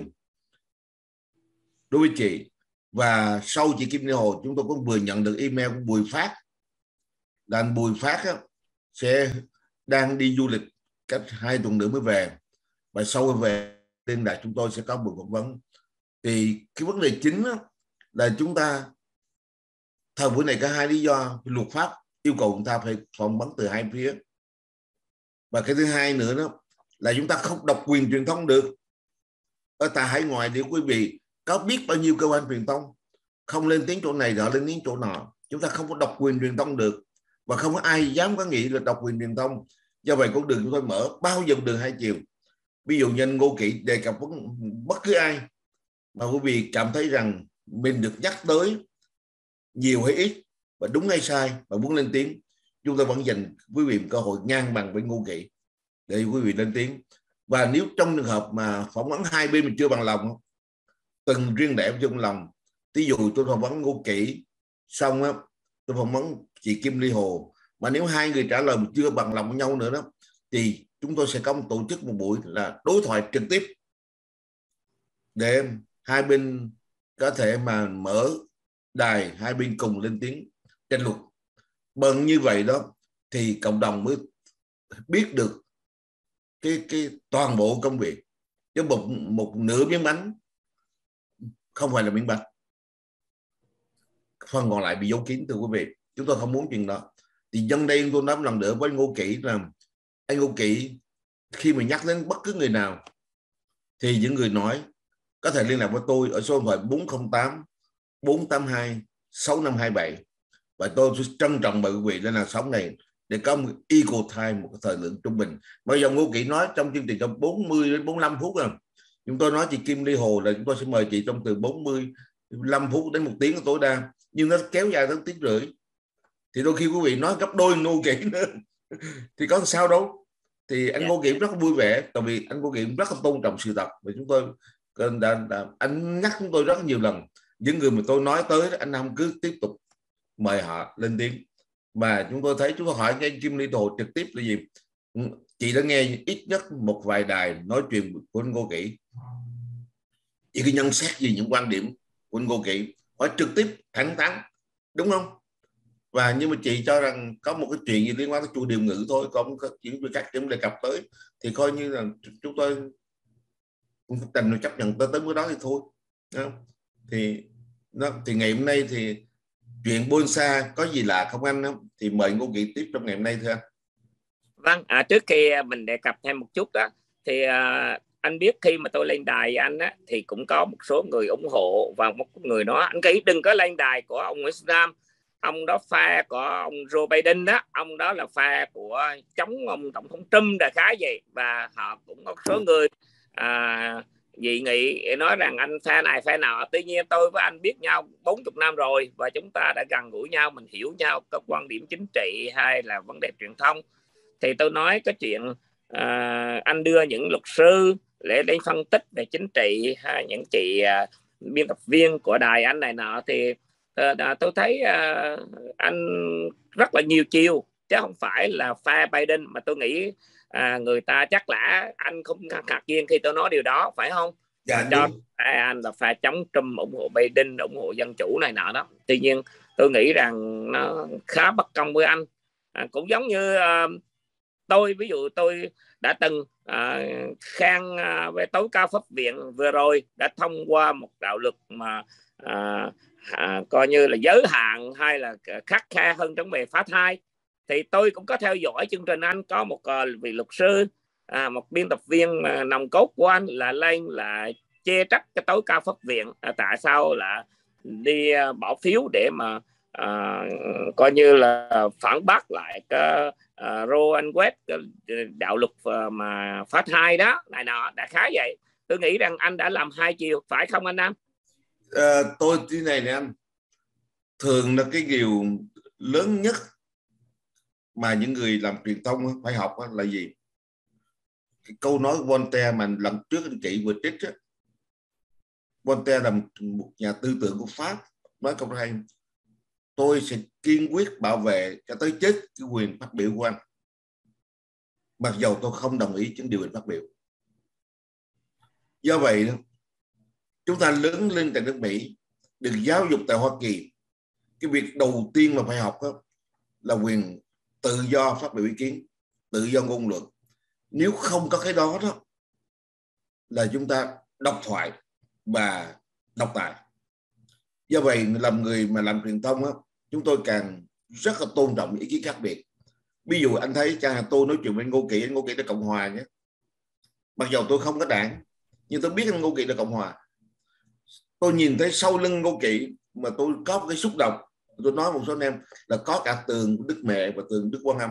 đối với chị. Và sau chị Kim Ly Hồ, chúng tôi cũng vừa nhận được email của Bùi Phát, là anh Bùi Phát sẽ đang đi du lịch cách 2 tuần nữa mới về, và sau về liên lạc chúng tôi sẽ có buổi phỏng vấn. Thì cái vấn đề chính là chúng ta thời buổi này có hai lý do. Luật pháp yêu cầu chúng ta phải phỏng vấn từ hai phía, và cái thứ hai nữa đó là chúng ta không độc quyền truyền thông được. Ở tại hải ngoại thì quý vị có biết bao nhiêu cơ quan truyền thông không lên tiếng chỗ này đó lên tiếng chỗ nọ, chúng ta không có độc quyền truyền thông được, và không có ai dám có nghĩ là độc quyền truyền thông. Do vậy con đường chúng tôi mở bao giờ đường hai chiều. Ví dụ như anh Ngô Kỵ đề cập với bất cứ ai mà quý vị cảm thấy rằng mình được nhắc tới nhiều hay ít và đúng hay sai và muốn lên tiếng, chúng tôi vẫn dành quý vị một cơ hội ngang bằng với Ngô Kỵ để quý vị lên tiếng. Và nếu trong trường hợp mà phỏng vấn hai bên mình chưa bằng lòng, từng riêng lẻ trong lòng, ví dụ tôi phỏng vấn Ngô Kỵ xong á, tôi phỏng vấn chị Kim Ly Hồ, mà nếu hai người trả lời chưa bằng lòng với nhau nữa đó, thì chúng tôi sẽ có tổ chức một buổi là đối thoại trực tiếp để hai bên có thể mà mở đài, hai bên cùng lên tiếng tranh luận. Bằng như vậy đó thì cộng đồng mới biết được cái toàn bộ công việc, chứ một nửa miếng bánh không phải là miếng bánh, phần còn lại bị giấu kín. Thưa quý vị, chúng tôi không muốn chuyện đó. Thì nhân đây tôi nói lần nữa với Ngô Kỵ là anh Ngô Kỵ khi mà nhắc đến bất cứ người nào thì những người nói có thể liên lạc với tôi ở số điện thoại 408 482 6527, và tôi trân trọng mời quý vị lên làn sóng này để có một equal time, một cái thời lượng trung bình. Bây giờ Ngô Kỵ nói trong chương trình trong 40 đến 45 phút rồi, chúng tôi nói chị Kim Ly Hồ là chúng tôi sẽ mời chị trong từ 45 phút đến 1 tiếng tối đa, nhưng nó kéo dài đến 1 tiếng rưỡi, thì đôi khi quý vị nói gấp đôi Ngô Kỵ nữa thì có sao đâu. Thì anh Ngô Kỵ rất là vui vẻ, tại vì anh Ngô Kỵ rất là tôn trọng sự thật, và chúng tôi anh nhắc chúng tôi rất nhiều lần, những người mà tôi nói tới anh Nam cứ tiếp tục mời họ lên tiếng. Và chúng tôi thấy, chúng tôi hỏi cái Kim Ly Hồ trực tiếp là gì, chị đã nghe ít nhất một vài đài nói chuyện của anh Ngô Kỵ, chị cứ nhận xét gì những quan điểm của anh Ngô Kỵ, hỏi trực tiếp thẳng thắn, đúng không? Và nhưng mà chị cho rằng có một cái chuyện gì liên quan tới chủ điều ngữ thôi, còn chỉ các điểm đề cập tới thì coi như là chúng tôi tình chấp nhận tới mức đó thì thôi. Thì ngày hôm nay thì chuyện Bonsa có gì lạ không anh? Thì mời Ngô Kỵ tiếp trong ngày hôm nay thưa anh. Vâng, trước khi mình đề cập thêm một chút đó thì anh biết khi mà tôi lên đài anh á, thì cũng có một số người ủng hộ và một người nói anh nghĩ đừng có lên đài của ông Nguyễn Xuân Nam, ông đó pha của ông Joe Biden đó, ông đó là pha của chống ông tổng thống Trump đại khái vậy. Và họ cũng có số người dị nghị nói rằng anh pha này pha nào. Tuy nhiên tôi với anh biết nhau 40 năm rồi và chúng ta đã gần gũi nhau, mình hiểu nhau các quan điểm chính trị hay là vấn đề truyền thông. Thì tôi nói cái chuyện anh đưa những luật sư để lên phân tích về chính trị hay những chị biên tập viên của đài anh này nọ thì tôi thấy anh rất là nhiều chiều chứ không phải là pha Biden. Mà tôi nghĩ người ta chắc là anh không ngạc nhiên khi tôi nói điều đó, phải không? Dạ, Cho đúng. anh là pha chống Trump, ủng hộ Biden, ủng hộ dân chủ này nọ đó. Tuy nhiên tôi nghĩ rằng nó khá bất công với anh. Cũng giống như tôi, ví dụ tôi đã từng khang về tố cáo pháp viện vừa rồi đã thông qua một đạo luật mà coi như là giới hạn hay là khắt khe hơn trong về phá thai. Thì tôi cũng có theo dõi chương trình anh, có một vị luật sư, một biên tập viên nòng cốt của anh là lên là chê trách cái tố cáo pháp viện tại sao là đi bỏ phiếu để mà coi như là phản bác lại cái Roe and Wade, cái đạo luật mà phá thai đó này nọ, đại khái vậy. Tôi nghĩ rằng anh đã làm hai chiều, phải không anh Nam? Tôi thế này nè anh, thường là cái điều lớn nhất mà những người làm truyền thông phải học là gì? Cái câu nói của Voltaire mà lần trước anh chị vừa trích á, Voltaire là một nhà tư tưởng của Pháp, nói câu hay: tôi sẽ kiên quyết bảo vệ cho tới chết cái quyền phát biểu của anh, mặc dầu tôi không đồng ý những điều anh phát biểu. Do vậy chúng ta lớn lên tại nước Mỹ, được giáo dục tại Hoa Kỳ, cái việc đầu tiên mà phải học đó là quyền tự do phát biểu ý kiến, tự do ngôn luận. Nếu không có cái đó đó là chúng ta độc thoại và độc tài. Do vậy làm người mà làm truyền thông đó, chúng tôi càng rất là tôn trọng ý kiến khác biệt. Ví dụ anh thấy chẳng hạn tôi nói chuyện với Ngô Kỵ, anh Ngô Kỵ là Cộng Hòa nhé, mặc dù tôi không có đảng nhưng tôi biết anh Ngô Kỵ là Cộng Hòa. Tôi nhìn thấy sau lưng Ngô Kỵ mà tôi có cái xúc động. Tôi nói một số anh em là có cả tường Đức Mẹ và tường Đức Quan Âm.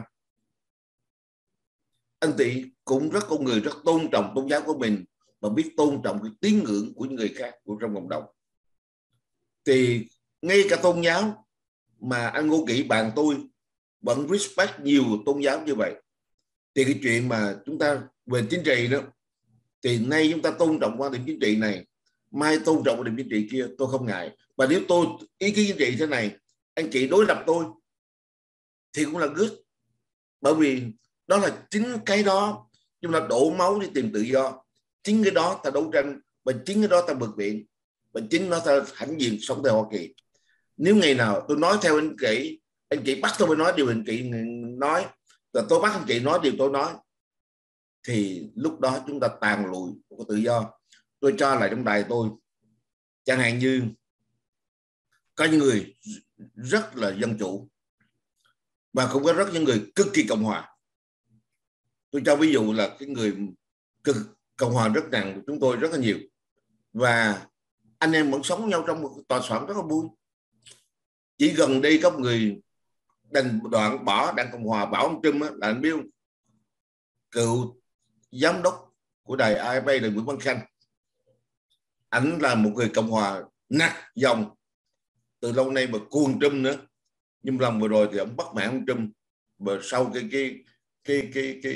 Anh Tỵ cũng rất con người rất tôn trọng tôn giáo của mình và biết tôn trọng cái tín ngưỡng của những người khác của trong cộng đồng. Thì ngay cả tôn giáo mà anh Ngô Kỵ bạn tôi vẫn respect nhiều tôn giáo như vậy. Thì cái chuyện mà chúng ta về chính trị đó, thì nay chúng ta tôn trọng quan điểm chính trị này, mai tôn trọng quan điểm chính trị kia, tôi không ngại. Và nếu tôi ý kiến chính trị thế này, anh chị đối lập tôi thì cũng là good. Bởi vì đó là chính cái đó chúng ta đổ máu đi tìm tự do, chính cái đó ta đấu tranh, và chính cái đó ta vượt biện, và chính đó ta hãnh diện sống tại Hoa Kỳ. Nếu ngày nào tôi nói theo anh chị bắt tôi phải nói điều anh chị nói, và tôi bắt anh chị nói điều tôi nói, thì lúc đó chúng ta tàn lùi của tự do. Tôi cho lại trong đài tôi, chẳng hạn như có những người rất là dân chủ và cũng có rất những người cực kỳ cộng hòa. Tôi cho ví dụ là cái người cực cộng hòa rất nặng của chúng tôi rất là nhiều, và anh em vẫn sống nhau trong một tòa soạn rất là vui. Chỉ gần đây có một người đành đoạn bỏ Đảng Cộng Hòa, bảo ông Trump là anh biết không? Cựu giám đốc của đài AFP là Nguyễn Văn Khanh. Anh là một người Cộng Hòa nặng dòng từ lâu nay mà cuồng Trump nữa, nhưng lần vừa rồi thì ông bắt mạng ông Trump. Và sau cái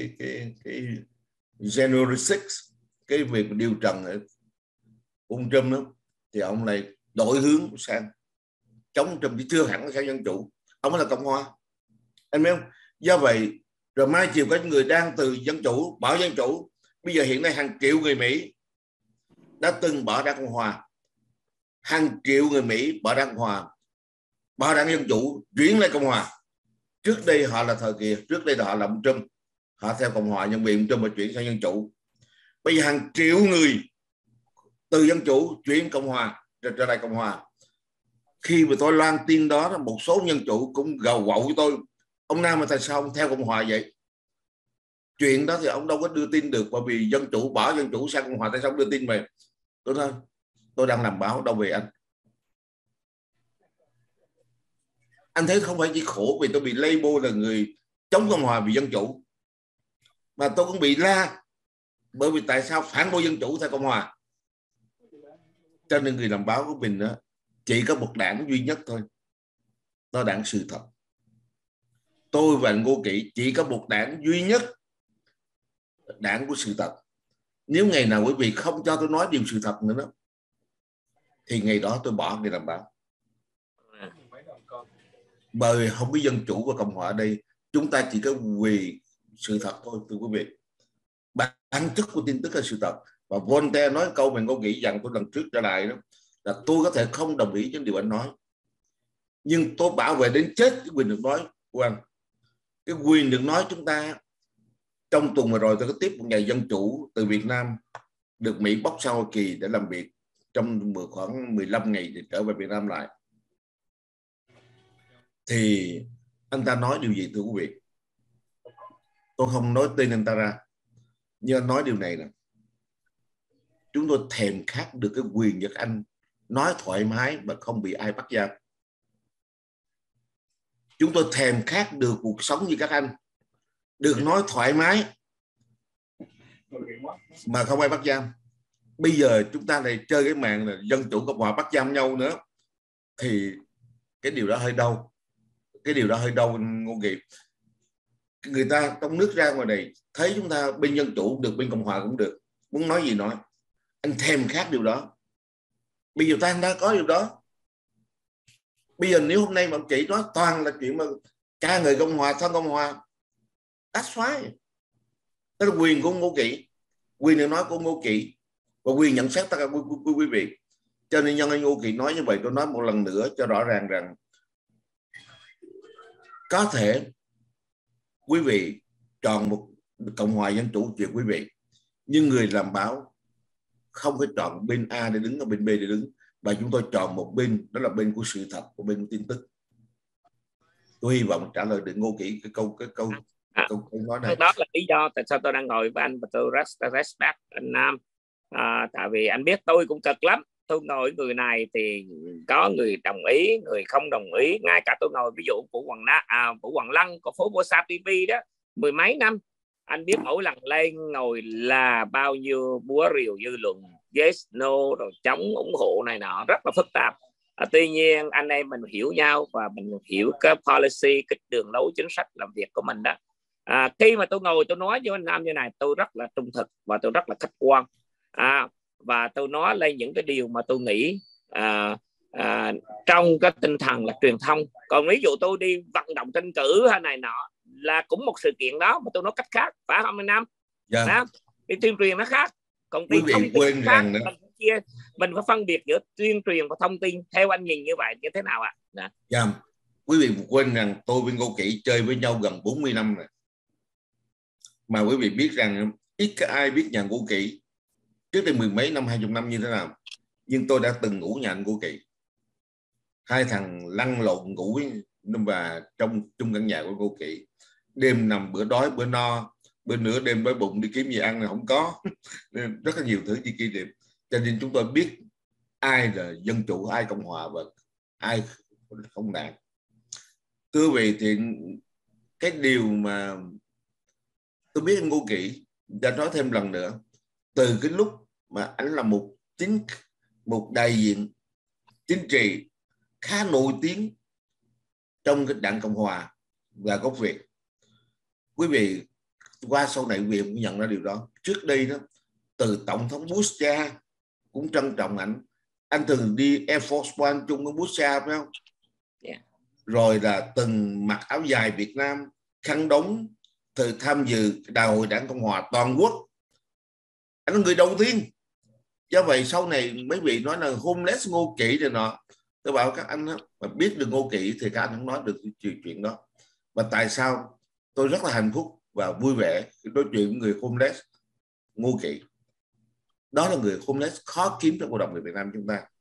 January 6, cái việc điều trần ông Trump đó, thì ông này đổi hướng sang chống Trump, chứ chưa hẳn sang dân chủ. Ông là Cộng Hòa, anh biết không? Do vậy rồi mai chiều có những người đang từ dân chủ bỏ dân chủ. Bây giờ hiện nay hàng triệu người Mỹ đã từng bỏ Đảng Cộng Hòa, hàng triệu người Mỹ bỏ Đảng Cộng Hòa, bỏ Đảng Dân Chủ chuyển lên Cộng Hòa. Trước đây họ là thời kỳ, trước đây là họ làm Trump, họ theo Cộng Hòa nhưng bị Trump mà chuyển sang Dân Chủ. Bây giờ hàng triệu người từ Dân Chủ chuyển Cộng Hòa trở lại Cộng Hòa. Khi mà tôi loan tin đó, một số Dân Chủ cũng gầu quậu với tôi: ông Nam mà tại sao ông theo Cộng Hòa vậy? chuyện đó thì ông đâu có đưa tin được, bởi vì dân chủ bỏ dân chủ sang Cộng hòa, tại sao đưa tin về? Tôi nói tôi đang làm báo, đâu về anh thấy không phải chỉ khổ vì tôi bị label là người chống Cộng hòa vì dân chủ, mà tôi cũng bị la bởi vì tại sao phản bội dân chủ theo Cộng hòa. Cho nên người làm báo của mình đó, chỉ có một đảng duy nhất thôi, đó đảng Sự Thật. Tôi và Ngô Kỵ chỉ có một đảng duy nhất, đảng của Sự Thật. Nếu ngày nào quý vị không cho tôi nói điều sự thật nữa đó, thì ngày đó tôi bỏ nghề làm báo. Bởi không có dân chủ và Cộng hòa ở đây, chúng ta chỉ có vì sự thật thôi, thưa quý vị. Bản chất của tin tức là sự thật. Và Voltaire nói câu mình có nghĩ rằng tôi lần trước trở lại đó, là tôi có thể không đồng ý với điều anh nói, nhưng tôi bảo vệ đến chết cái quyền được nói của anh. Cái quyền được nói chúng ta, trong tuần vừa rồi tôi có tiếp một nhà dân chủ từ Việt Nam được Mỹ bóc sang Hoa Kỳ để làm việc trong khoảng 15 ngày để trở về Việt Nam lại. Thì anh ta nói điều gì thưa quý vị? Tôi không nói tên anh ta ra, nhưng anh nói điều này nè: chúng tôi thèm khát được cái quyền như anh nói thoải mái mà không bị ai bắt giam. Chúng tôi thèm khát được cuộc sống như các anh, được nói thoải mái mà không ai bắt giam. Bây giờ chúng ta lại chơi cái màn là dân chủ Cộng hòa bắt giam nhau nữa, thì cái điều đó hơi đau. Cái điều đó hơi đau Ngô Nghị. Người ta trong nước ra ngoài này thấy chúng ta bên dân chủ cũng được, bên Cộng hòa cũng được, muốn nói gì nói. Anh thèm khát điều đó. Bây giờ ta đã có điều đó. Bây giờ nếu hôm nay mà ông chỉ nói toàn là chuyện mà ca người Cộng hòa, thân Cộng hòa, that's fine. Đó là quyền của Ngô Kỵ, quyền được nói của Ngô Kỵ và quyền nhận xét tất cả quý vị. Cho nên nhân anh Ngô Kỵ nói như vậy, tôi nói một lần nữa cho rõ ràng rằng có thể quý vị chọn một Cộng hòa dân chủ chuyện quý vị, nhưng người làm báo không phải chọn bên A để đứng, ở bên B để đứng, và chúng tôi chọn một bên, đó là bên của sự thật, của bên của tin tức. Tôi hy vọng trả lời được Ngô Kỵ cái câu nói này. Đó là lý do tại sao tôi đang ngồi với anh và tôi respect anh Nam. Tại vì anh biết tôi cũng cực lắm. Tôi ngồi người này thì có người đồng ý, người không đồng ý. Ngay cả tôi ngồi ví dụ Vũ Hoàng Lăng của phố Bosa TV đó, mười mấy năm. Anh biết mỗi lần lên ngồi là bao nhiêu búa rìu dư luận, yes, no, rồi chống, ủng hộ này nọ, rất là phức tạp. Tuy nhiên anh em mình hiểu nhau và mình hiểu cái policy, cái đường lối chính sách làm việc của mình đó. Khi mà tôi ngồi tôi nói với anh Nam như này, tôi rất là trung thực và tôi rất là khách quan, và tôi nói lên những cái điều mà tôi nghĩ trong cái tinh thần là truyền thông. Còn ví dụ tôi đi vận động tranh cử hay này nọ là cũng một sự kiện đó, mà tôi nói cách khác, phải không anh Nam? Dạ. Đi tuyên truyền nó khác, còn quý vị quên rằng nữa, mình phải phân biệt giữa tuyên truyền và thông tin. Theo anh nhìn như vậy như thế nào ạ? Dạ. Quý vị quên rằng tôi với Ngô Kỵ chơi với nhau gần 40 năm rồi, mà quý vị biết rằng ít có ai biết nhà Ngô Kỵ trước đây 10 mấy năm, 20 năm như thế nào. Nhưng tôi đã từng ngủ nhà anh Ngô Kỵ, hai thằng lăn lộn ngủ và trong chung căn nhà của Ngô Kỵ. Đêm nằm bữa đói bữa no, bữa nửa đêm đói bụng đi kiếm gì ăn là không có. Rất là nhiều thứ như kỷ niệm. Cho nên chúng tôi biết ai là dân chủ, ai Cộng hòa và ai không đảng. Thưa quý vị, thì cái điều mà tôi biết anh Ngô Kỵ đã nói thêm lần nữa, từ cái lúc mà anh là một đại diện chính trị khá nổi tiếng trong cái đảng Cộng hòa và gốc Việt. Quý vị qua sau này quý vị cũng nhận ra điều đó. Trước đây đó, từ tổng thống Bush cha cũng trân trọng ảnh. Anh từng đi Air Force One chung với Bush cha phải không? Yeah. Rồi là từng mặc áo dài Việt Nam, khăn đóng, từ tham dự đại hội đảng Cộng hòa toàn quốc. Anh là người đầu tiên. Do vậy sau này mấy vị nói là homeless Ngô Kỵ rồi nọ. Tôi bảo các anh mà biết được Ngô Kỵ thì các anh không nói được chuyện đó. Và tại sao tôi rất là hạnh phúc và vui vẻ khi nói chuyện với người homeless Ngô Kỵ. Đó là người homeless khó kiếm trong cộng đồng người Việt Nam chúng ta.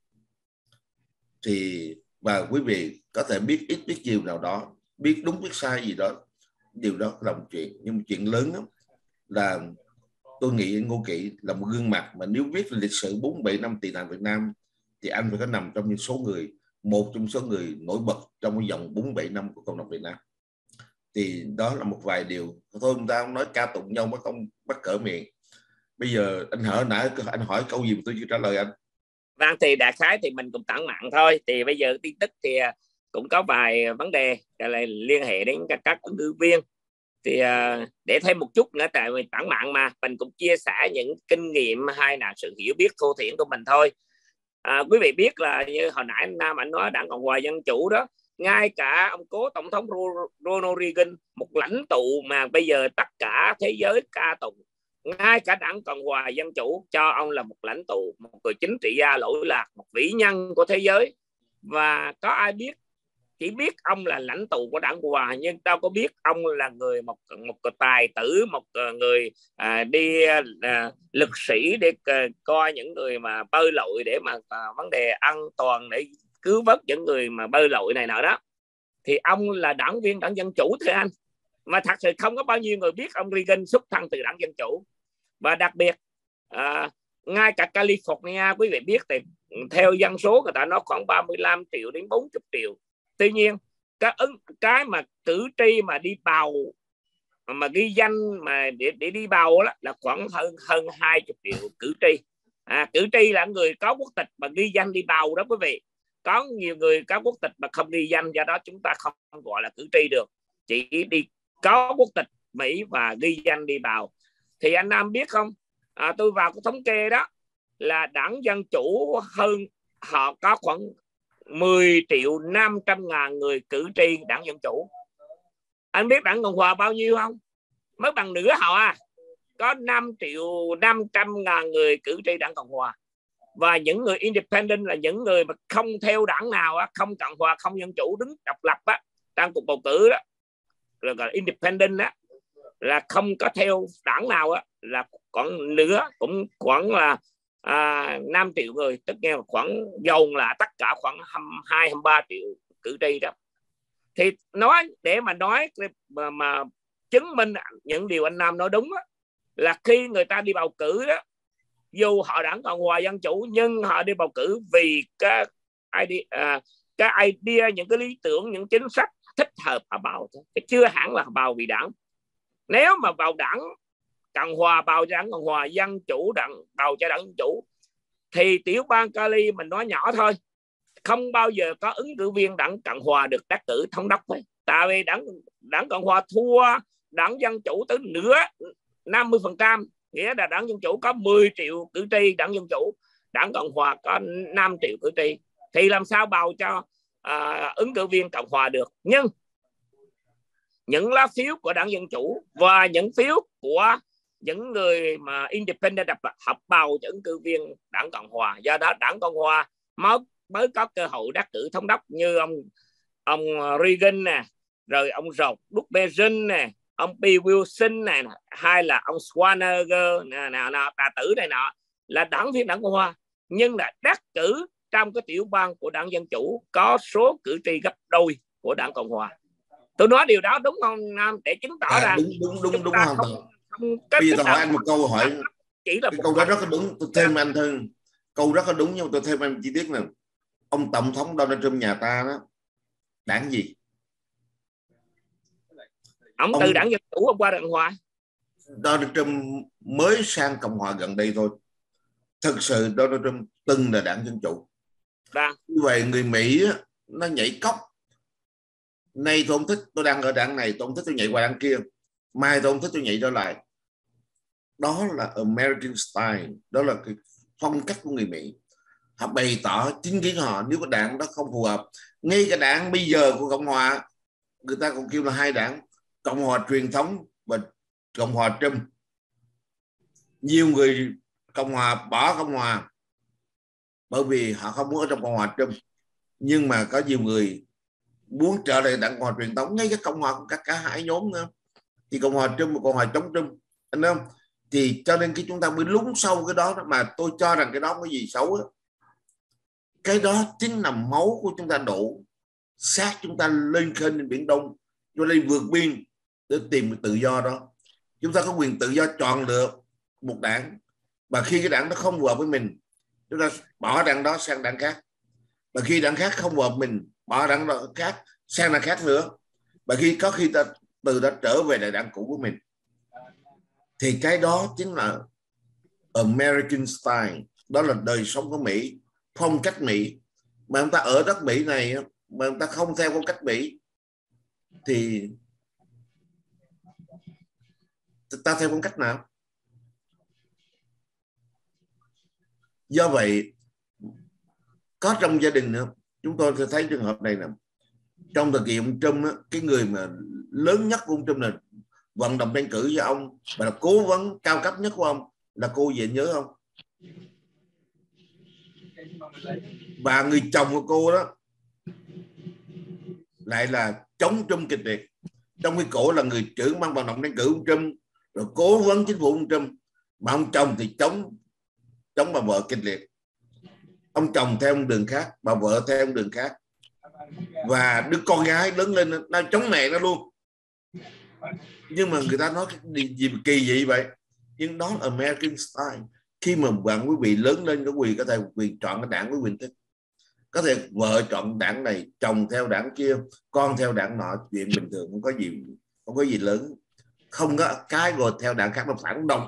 Thì và quý vị có thể biết ít biết nhiều nào đó, biết đúng biết sai gì đó, điều đó là một chuyện, nhưng một chuyện lớn lắm. là tôi nghĩ Ngô Kỵ là một gương mặt mà nếu viết về lịch sử 47 năm tị nạn Việt Nam thì anh phải có nằm trong những số người, một trong số người nổi bật trong cái dòng 47 năm của cộng đồng Việt Nam. Thì đó là một vài điều thôi, chúng ta không nói ca tụng nhau mất không bắt cỡ miệng. Bây giờ anh hỏi nãy anh hỏi câu gì mà tôi chưa trả lời anh. Vâng, thì đại khái thì mình cũng tản mạn thôi. Thì bây giờ tin tức thì cũng có vài vấn đề liên hệ đến các ứng cử viên. Thì để thêm một chút nữa, tại vì tản mạn mà mình cũng chia sẻ những kinh nghiệm hay là sự hiểu biết thô thiển của mình thôi. Quý vị biết là như hồi nãy anh Nam anh nói Đảng Cộng hòa Dân Chủ đó, ngay cả ông cố tổng thống Ronald Reagan, một lãnh tụ mà bây giờ tất cả thế giới ca tụng, ngay cả Đảng Cộng hòa Dân Chủ cho ông là một lãnh tụ, một người chính trị gia lỗi lạc, một vĩ nhân của thế giới. Và có ai biết, chỉ biết ông là lãnh tụ của Đảng Cộng hòa, nhưng đâu có biết ông là người một tài tử, một người đi lực sĩ để coi những người mà bơi lội để mà vấn đề an toàn để cứu vớt những người mà bơi lội này nọ đó. Thì ông là đảng viên Đảng Dân Chủ thưa anh, mà thật sự không có bao nhiêu người biết ông Reagan xuất thân từ Đảng Dân Chủ. Và đặc biệt ngay cả California, quý vị biết thì theo dân số người ta nói khoảng 35 triệu đến 40 triệu. Tuy nhiên cái mà cử tri mà đi bầu mà ghi danh mà để đi bầu đó là khoảng hơn 20 triệu cử tri. Cử tri là người có quốc tịch mà ghi danh đi bầu đó quý vị. Có nhiều người có quốc tịch mà không ghi danh, do đó chúng ta không gọi là cử tri được, chỉ đi có quốc tịch Mỹ và ghi danh đi bầu. Thì anh Nam biết không, tôi vào cái thống kê đó là Đảng Dân Chủ họ có khoảng 10 triệu 500 ngàn người cử tri Đảng Dân Chủ. Anh biết Đảng Cộng hòa bao nhiêu không? Mới bằng nửa họ có 5 triệu 500 ngàn người cử tri Đảng Cộng hòa. Và những người independent là những người mà không theo đảng nào không Cộng hòa không Dân Chủ, đứng độc lập trong cuộc bầu cử đó, rồi gọi là independent đó, là không có theo đảng nào là còn nữa, cũng khoảng là 5 triệu người, tức nghe khoảng dồn là tất cả khoảng 22-23 triệu cử tri đó. Thì để mà nói mà chứng minh những điều anh Nam nói đúng là khi người ta đi bầu cử đó, dù họ Đảng Cộng hòa Dân Chủ nhưng họ đi bầu cử vì cái idea, những cái lý tưởng, những chính sách thích hợp họ bầu, chưa hẳn là bầu vì đảng. Nếu mà vào Đảng Cộng hòa, bầu cho Đảng Cộng hòa, Dân Chủ bầu cho Đảng Dân Chủ, thì tiểu bang Cali mình nói nhỏ thôi, không bao giờ có ứng cử viên Đảng Cộng hòa được đắc cử thống đốc ấy. Tại vì Đảng Cộng hòa thua Đảng Dân Chủ tới nửa 50%, nghĩa là Đảng Dân Chủ có 10 triệu cử tri Đảng Dân Chủ, Đảng Cộng hòa có 5 triệu cử tri, thì làm sao bầu cho ứng cử viên Cộng hòa được. Nhưng những lá phiếu của Đảng Dân Chủ và những phiếu của những người mà independent hợp bầu cho ứng cử viên Đảng Cộng hòa, do đó Đảng Cộng hòa mới có cơ hội đắc cử thống đốc, như ông Reagan nè, rồi ông George Bush nè, ông Bill Wilson này, hay là ông Schwarzenegger tài tử này nọ, là đảng viên Đảng Cộng hòa nhưng là đắc cử trong cái tiểu bang của Đảng Dân Chủ có số cử tri gấp đôi của Đảng Cộng hòa. Tôi nói điều đó đúng không Nam, để chứng tỏ rằng đúng không? Bây giờ tôi hỏi anh một câu hỏi, chỉ là cái câu đó rất là đúng, tôi thêm anh thêm câu rất là đúng, nhưng tôi thêm anh chi tiết là ông tổng thống Donald Trump nhà ta đó đảng gì? Ông từ Đảng Dân Chủ ông qua Đảng Cộng hòa. Donald Trump mới sang Cộng hòa gần đây thôi. Thực sự Donald Trump từng là Đảng Dân Chủ. Như vậy người Mỹ nó nhảy cóc. Nay tôi không thích, tôi đang ở đảng này, tôi không thích tôi nhảy qua đảng kia. Mai tôi không thích tôi nhảy trở lại. Đó là American style, đó là cái phong cách của người Mỹ. Họ bày tỏ chính kiến họ, nếu cái đảng đó không phù hợp. Ngay cái đảng bây giờ của Cộng hòa, người ta còn kêu là hai đảng, Cộng hòa truyền thống và Cộng hòa Trump. Nhiều người Cộng hòa bỏ Cộng hòa bởi vì họ không muốn ở trong Cộng hòa Trump, nhưng mà có nhiều người muốn trở lại đảng Cộng hòa truyền thống. Ngay cái Cộng hòa của cả hai nhóm nữa, thì Cộng hòa Trump và Cộng hòa chống Trump, anh không? Thì cho nên khi chúng ta mới lún sâu cái đó, mà tôi cho rằng cái đó có gì xấu đó. Cái đó chính là máu của chúng ta đổ, xác chúng ta lên khênh Biển Đông cho nên vượt biên để tìm tự do đó. Chúng ta có quyền tự do chọn lựa một đảng, và khi cái đảng đó không phù hợp với mình, chúng ta bỏ đảng đó sang đảng khác, và khi đảng khác không phù hợp mình, bỏ đảng đó khác sang đảng khác nữa, và có khi ta từ đó trở về lại đảng cũ của mình. Thì cái đó chính là American style, đó là đời sống của Mỹ, phong cách Mỹ. Mà người ta ở đất Mỹ này mà người ta không theo phong cách Mỹ thì ta theo phong cách nào? Do vậy có trong gia đình chúng tôi thấy trường hợp này, là trong thời kỳ ông Trump, cái người mà lớn nhất của ông Trump là vận động tranh cử cho ông và là cố vấn cao cấp nhất của ông là cô gì nhớ không? Và người chồng của cô đó lại là chống Trump kịch liệt, trong khi cổ là người trưởng ban vận động tranh cử ông Trump, rồi cố vấn chính phủ ông Trump, mà ông chồng thì chống bà vợ kịch liệt. Ông chồng theo một đường khác, bà vợ theo một đường khác, và đứa con gái lớn lên nó chống mẹ nó luôn. Nhưng mà người ta nói cái gì kỳ vậy vậy? Nhưng đó là American style. Khi mà bạn quý vị lớn lên có thể quyền chọn cái đảng quý vị thích. Có thể vợ chọn đảng này, chồng theo đảng kia, con theo đảng nọ, chuyện bình thường, không có gì lớn. Không có cái rồi theo đảng khác là phản động.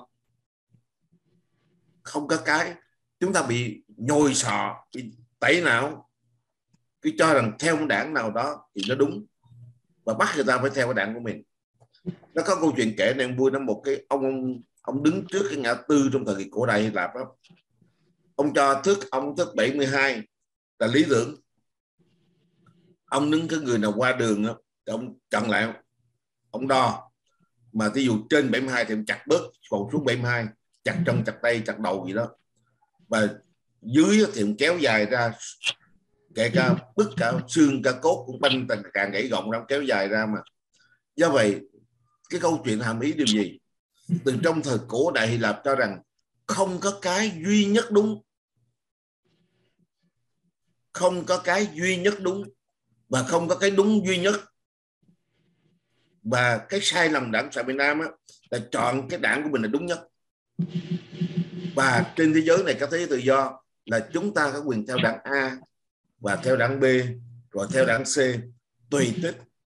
Không có cái chúng ta bị nhồi sọ, bị tẩy não, cứ cho rằng theo một đảng nào đó thì nó đúng và bắt người ta phải theo cái đảng của mình. Nó có câu chuyện kể này vui lắm. Một cái ông đứng trước cái ngã tư trong thời kỳ cổ đại Hy Lạp đó. Ông thức 72 là lý tưởng. Ông đứng cái người nào qua đường đó, thì ông chặn lại, ông đo, mà ví dụ trên 72 thì ông chặt bớt, còn xuống 72 chặt chân chặt tay chặt đầu gì đó, và dưới thì ông kéo dài ra, kể cả bức cả xương cả cốt cũng banh càng gãy gọng ra, kéo dài ra. Mà do vậy cái câu chuyện hàm ý điều gì? Từ trong thời cổ đại Hy Lạp cho rằng không có cái duy nhất đúng, không có cái duy nhất đúng, và không có cái đúng duy nhất. Và cái sai lầm đảng Xã Việt Nam là chọn cái đảng của mình là đúng nhất. Và trên thế giới này có thế tự do là chúng ta có quyền theo đảng A và theo đảng B rồi theo đảng C tùy thích,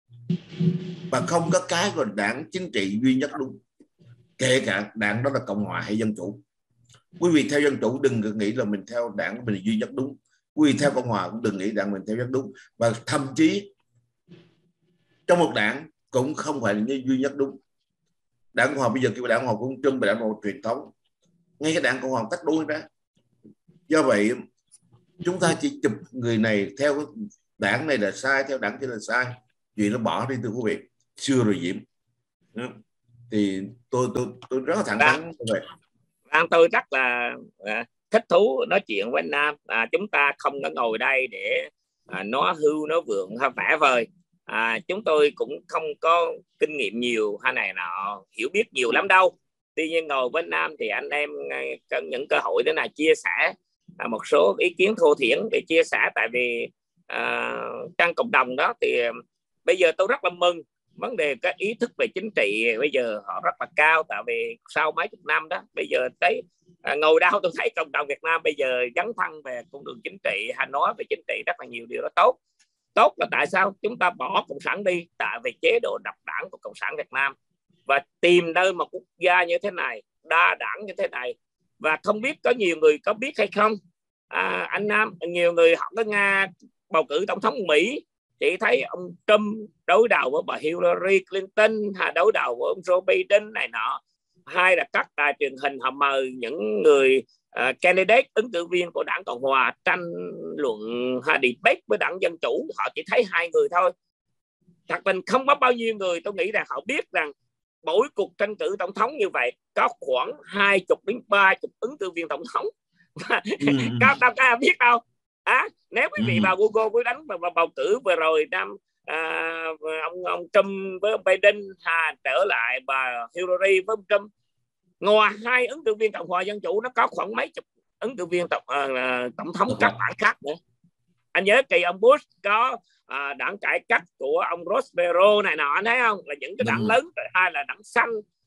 và không có cái gọi đảng chính trị duy nhất đúng, kể cả đảng đó là Cộng hòa hay Dân chủ. Quý vị theo Dân chủ đừng nghĩ là mình theo đảng của mình là duy nhất đúng, quý vị theo Cộng hòa cũng đừng nghĩ đảng mình theo nhất đúng, và thậm chí trong một đảng cũng không phải là duy nhất đúng. Đảng Cộng hòa bây giờ kêu đảng Cộng hòa cũng trưng về đảng Cộng hòa truyền thống, ngay cái đảng Cộng hòa tách đuôi ra. Do vậy chúng ta chỉ chụp người này theo đảng này là sai, theo đảng kia là sai, chuyện nó bỏ đi thưa quý vị. Xưa rồi Diễm. Thì tôi rất là thẳng thắn như vậy. Tôi rất là thích thú nói chuyện với anh Nam. Chúng ta không có ngồi đây để nó hưu nó vượng hay vẽ vời. Chúng tôi cũng không có kinh nghiệm nhiều hay này nọ, hiểu biết nhiều lắm đâu. Tuy nhiên ngồi với anh Nam thì anh em có những cơ hội để là chia sẻ một số ý kiến thô thiển để chia sẻ. Tại vì trong cộng đồng đó thì bây giờ tôi rất là mừng vấn đề cái ý thức về chính trị bây giờ họ rất là cao. Tại vì sau mấy chục năm đó, bây giờ thấy ngồi đâu tôi thấy cộng đồng Việt Nam bây giờ dấn thân về con đường chính trị, hay nói về chính trị rất là nhiều điều đó tốt. Tốt là tại sao chúng ta bỏ cộng sản đi, tại vì chế độ độc đảng của cộng sản Việt Nam, và tìm nơi một quốc gia như thế này, đa đảng như thế này. Và không biết có nhiều người có biết hay không, anh Nam, nhiều người họ có Nga bầu cử tổng thống Mỹ, chị thấy ông Trump đối đầu với bà Hillary Clinton, hay đối đầu với ông Joe Biden này nọ, hay là các đài truyền hình họ mời những người candidate ứng cử viên của đảng Cộng hòa tranh luận hay debate với đảng Dân chủ, họ chỉ thấy hai người thôi. Thật mình không có bao nhiêu người tôi nghĩ rằng họ biết rằng mỗi cuộc tranh cử tổng thống như vậy có khoảng 20 đến 30 ứng cử viên tổng thống. Các bạn biết đâu. Nếu quý vị vào Google với đánh vào bầu cử vừa rồi năm ông Trump với ông Biden, trở lại bà Hillary với ông Trump, ngoài hai ứng cử viên Cộng hòa Dân chủ nó có khoảng mấy chục ứng cử viên tổng thống các đảng khác nữa. Anh nhớ kỳ ông Bush có đảng cải cách của ông Ross Perot này nọ, anh thấy không, là những cái đảng lớn, hay là đảng xanh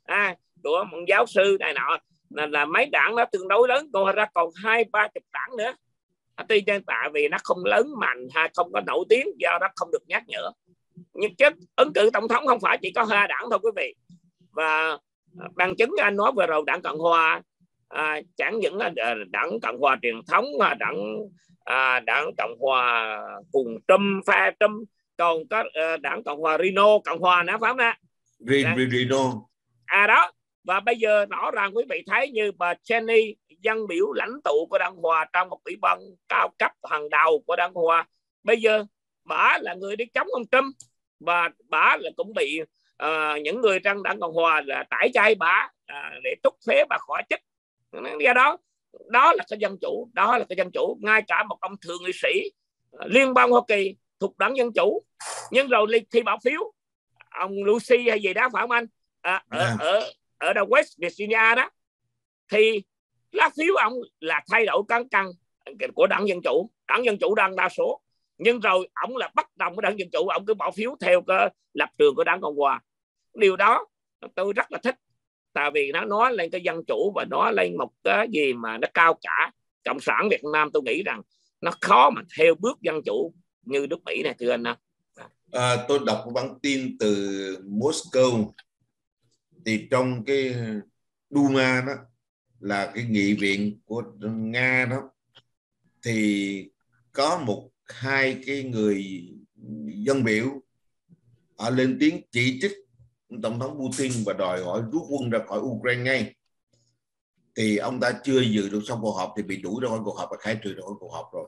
của một giáo sư này nọ, là mấy đảng nó tương đối lớn, còn ra còn 20-30 đảng nữa. Tuy nhiên tại vì nó không lớn mạnh hay không có nổi tiếng, do đó không được nhắc nhở. Nhưng chứ ứng cử tổng thống không phải chỉ có 2 đảng thôi quý vị. Và bằng chứng anh nói vừa rồi, đảng Cộng Hòa chẳng những là đảng Cộng Hòa truyền thống, đảng Cộng Hòa cùng Trump, pha Trump, còn có đảng Cộng Hòa Reno, Cộng Hòa nữa phải không ạ? Reno. Đó. Và bây giờ rõ ràng quý vị thấy như bà Cheney, dân biểu lãnh tụ của Đảng Hòa trong một ủy ban cao cấp hàng đầu của Đảng Hòa, bây giờ bà là người đi chống ông Trump, và bà là cũng bị những người trong Đảng Cộng Hòa là tẩy chay bà để trút phế bà khỏi chức. Do đó là cái dân chủ, đó là cái dân chủ. Ngay cả một ông thượng nghị sĩ liên bang Hoa Kỳ thuộc Đảng Dân Chủ, nhưng rồi khi bỏ phiếu ông Lucy hay gì đó phải không anh, ở đâu West Virginia đó, thì lá phiếu ông là thay đổi căng của Đảng Dân Chủ. Đảng Dân Chủ đang đa số, nhưng rồi ông là bất đồng với Đảng Dân Chủ, ông cứ bỏ phiếu theo cái lập trường của Đảng Cộng Hòa. Điều đó tôi rất là thích, tại vì nó nói lên cái dân chủ và nói lên một cái gì mà nó cao cả. Cộng sản Việt Nam tôi nghĩ rằng nó khó mà theo bước dân chủ như nước Mỹ này, thưa anh. Tôi đọc một bản tin từ Moscow, thì trong cái Duma đó, là cái nghị viện của Nga đó, thì có 1-2 cái người dân biểu họ lên tiếng chỉ trích tổng thống Putin và đòi hỏi rút quân ra khỏi Ukraine ngay. Thì ông ta chưa dự được xong cuộc họp thì bị đuổi ra khỏi cuộc họp và khai trừ ra khỏi cuộc họp rồi.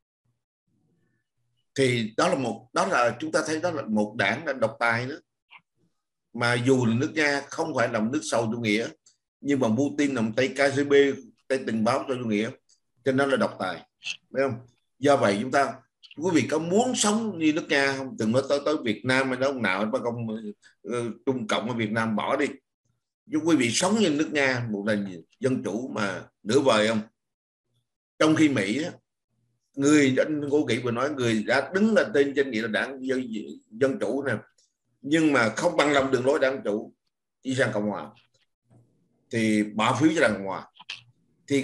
Thì đó là chúng ta thấy đó là một đảng đã độc tài nữa. Mà dù là nước Nga không phải là nước sau chủ nghĩa, nhưng mà Putin nằm tay KGB, tay tình báo cho chủ nghĩa, cho nên là độc tài, phải không? Do vậy quý vị có muốn sống như nước Nga không? Đừng nói tới Việt Nam hay ông nào, bất công Trung Cộng ở Việt Nam bỏ đi. Nhưng quý vị sống như nước Nga, một nền dân chủ mà nửa vời không? Trong khi Mỹ, anh Ngô Kỵ vừa nói, người đã đứng là tên trên nghĩa là đảng dân chủ nè, nhưng mà không bằng lòng đường lối đảng chủ, đi sang Cộng hòa thì bỏ phiếu cho đảng Cộng hòa, thì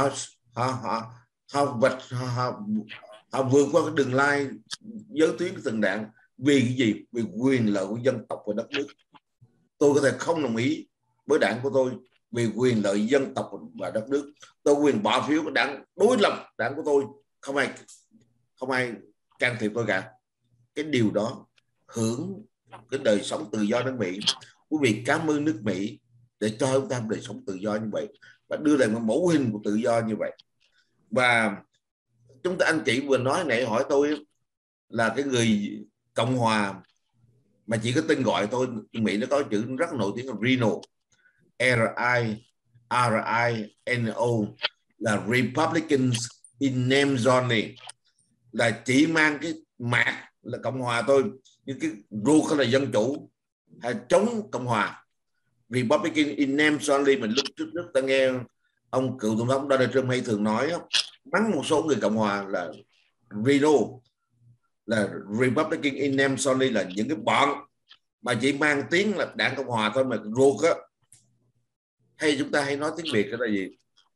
họ vượt qua cái đường lai giới tuyến của từng đảng. Vì cái gì? Vì quyền lợi của dân tộc và đất nước. Tôi có thể không đồng ý với đảng của tôi vì quyền lợi dân tộc và đất nước. Tôi quyền bỏ phiếu của đảng đối lập đảng của tôi, không ai can thiệp tôi cả. Cái điều đó hưởng cái đời sống tự do nước Mỹ. Quý vị cảm ơn nước Mỹ để cho chúng ta đời sống tự do như vậy và đưa lại một mẫu hình của tự do như vậy. Và chúng ta, anh chị vừa nói nãy hỏi tôi là cái người Cộng hòa mà chỉ có tên gọi thôi, Mỹ nó có chữ rất nổi tiếng là Reno, R-I-N-O, là Republicans in name only, là chỉ mang cái mạc là Cộng hòa thôi, nhưng cái ruột là dân chủ hay chống Cộng hòa. Republican in name only, mình lúc trước ta nghe ông cựu tổng thống Donald Trump hay thường nói mắng một số người Cộng hòa là Reno, là Republican in name only, là những cái bọn mà chỉ mang tiếng là đảng Cộng hòa thôi mà ruột á, hay chúng ta hay nói tiếng Việt cái là gì,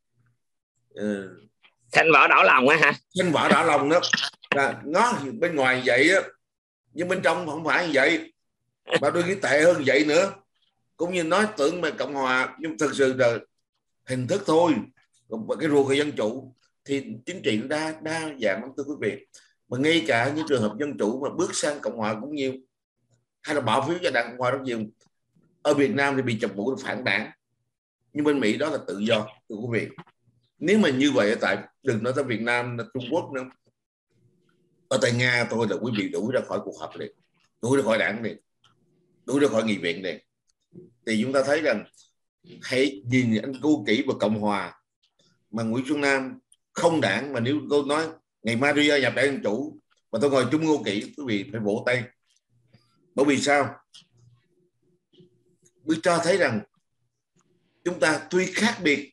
xanh vỏ đỏ lòng á hả? Xanh vỏ đỏ lòng đó, là nó bên ngoài vậy á, nhưng bên trong không phải như vậy, mà đôi khi tệ hơn vậy nữa. Cũng như nói tưởng mà Cộng hòa, nhưng thực sự là hình thức thôi. Còn cái ruột của dân chủ thì chính trị nó đa dạng lắm thưa quý vị. Mà ngay cả những trường hợp dân chủ mà bước sang Cộng hòa cũng nhiều, hay là bỏ phiếu cho đảng Cộng hòa rất nhiều. Ở Việt Nam thì bị chọc mũ phản đảng, nhưng bên Mỹ đó là tự do thưa quý vị. Nếu mà như vậy, tại đừng nói tới Việt Nam, Trung Quốc nữa, ở tại Nga tôi là quý vị đuổi ra khỏi cuộc họp này, đuổi ra khỏi đảng này, đuổi ra khỏi nghị viện này. Thì chúng ta thấy rằng hãy nhìn anh Ngô Kỵ và Cộng hòa, mà Nguyễn Xuân Nam không đảng, mà nếu tôi nói ngày mai tôi gia nhập đảng Dân Chủ mà tôi ngồi chung Ngô Kỵ, quý vị phải vỗ tay. Bởi vì sao? Mới cho thấy rằng chúng ta tuy khác biệt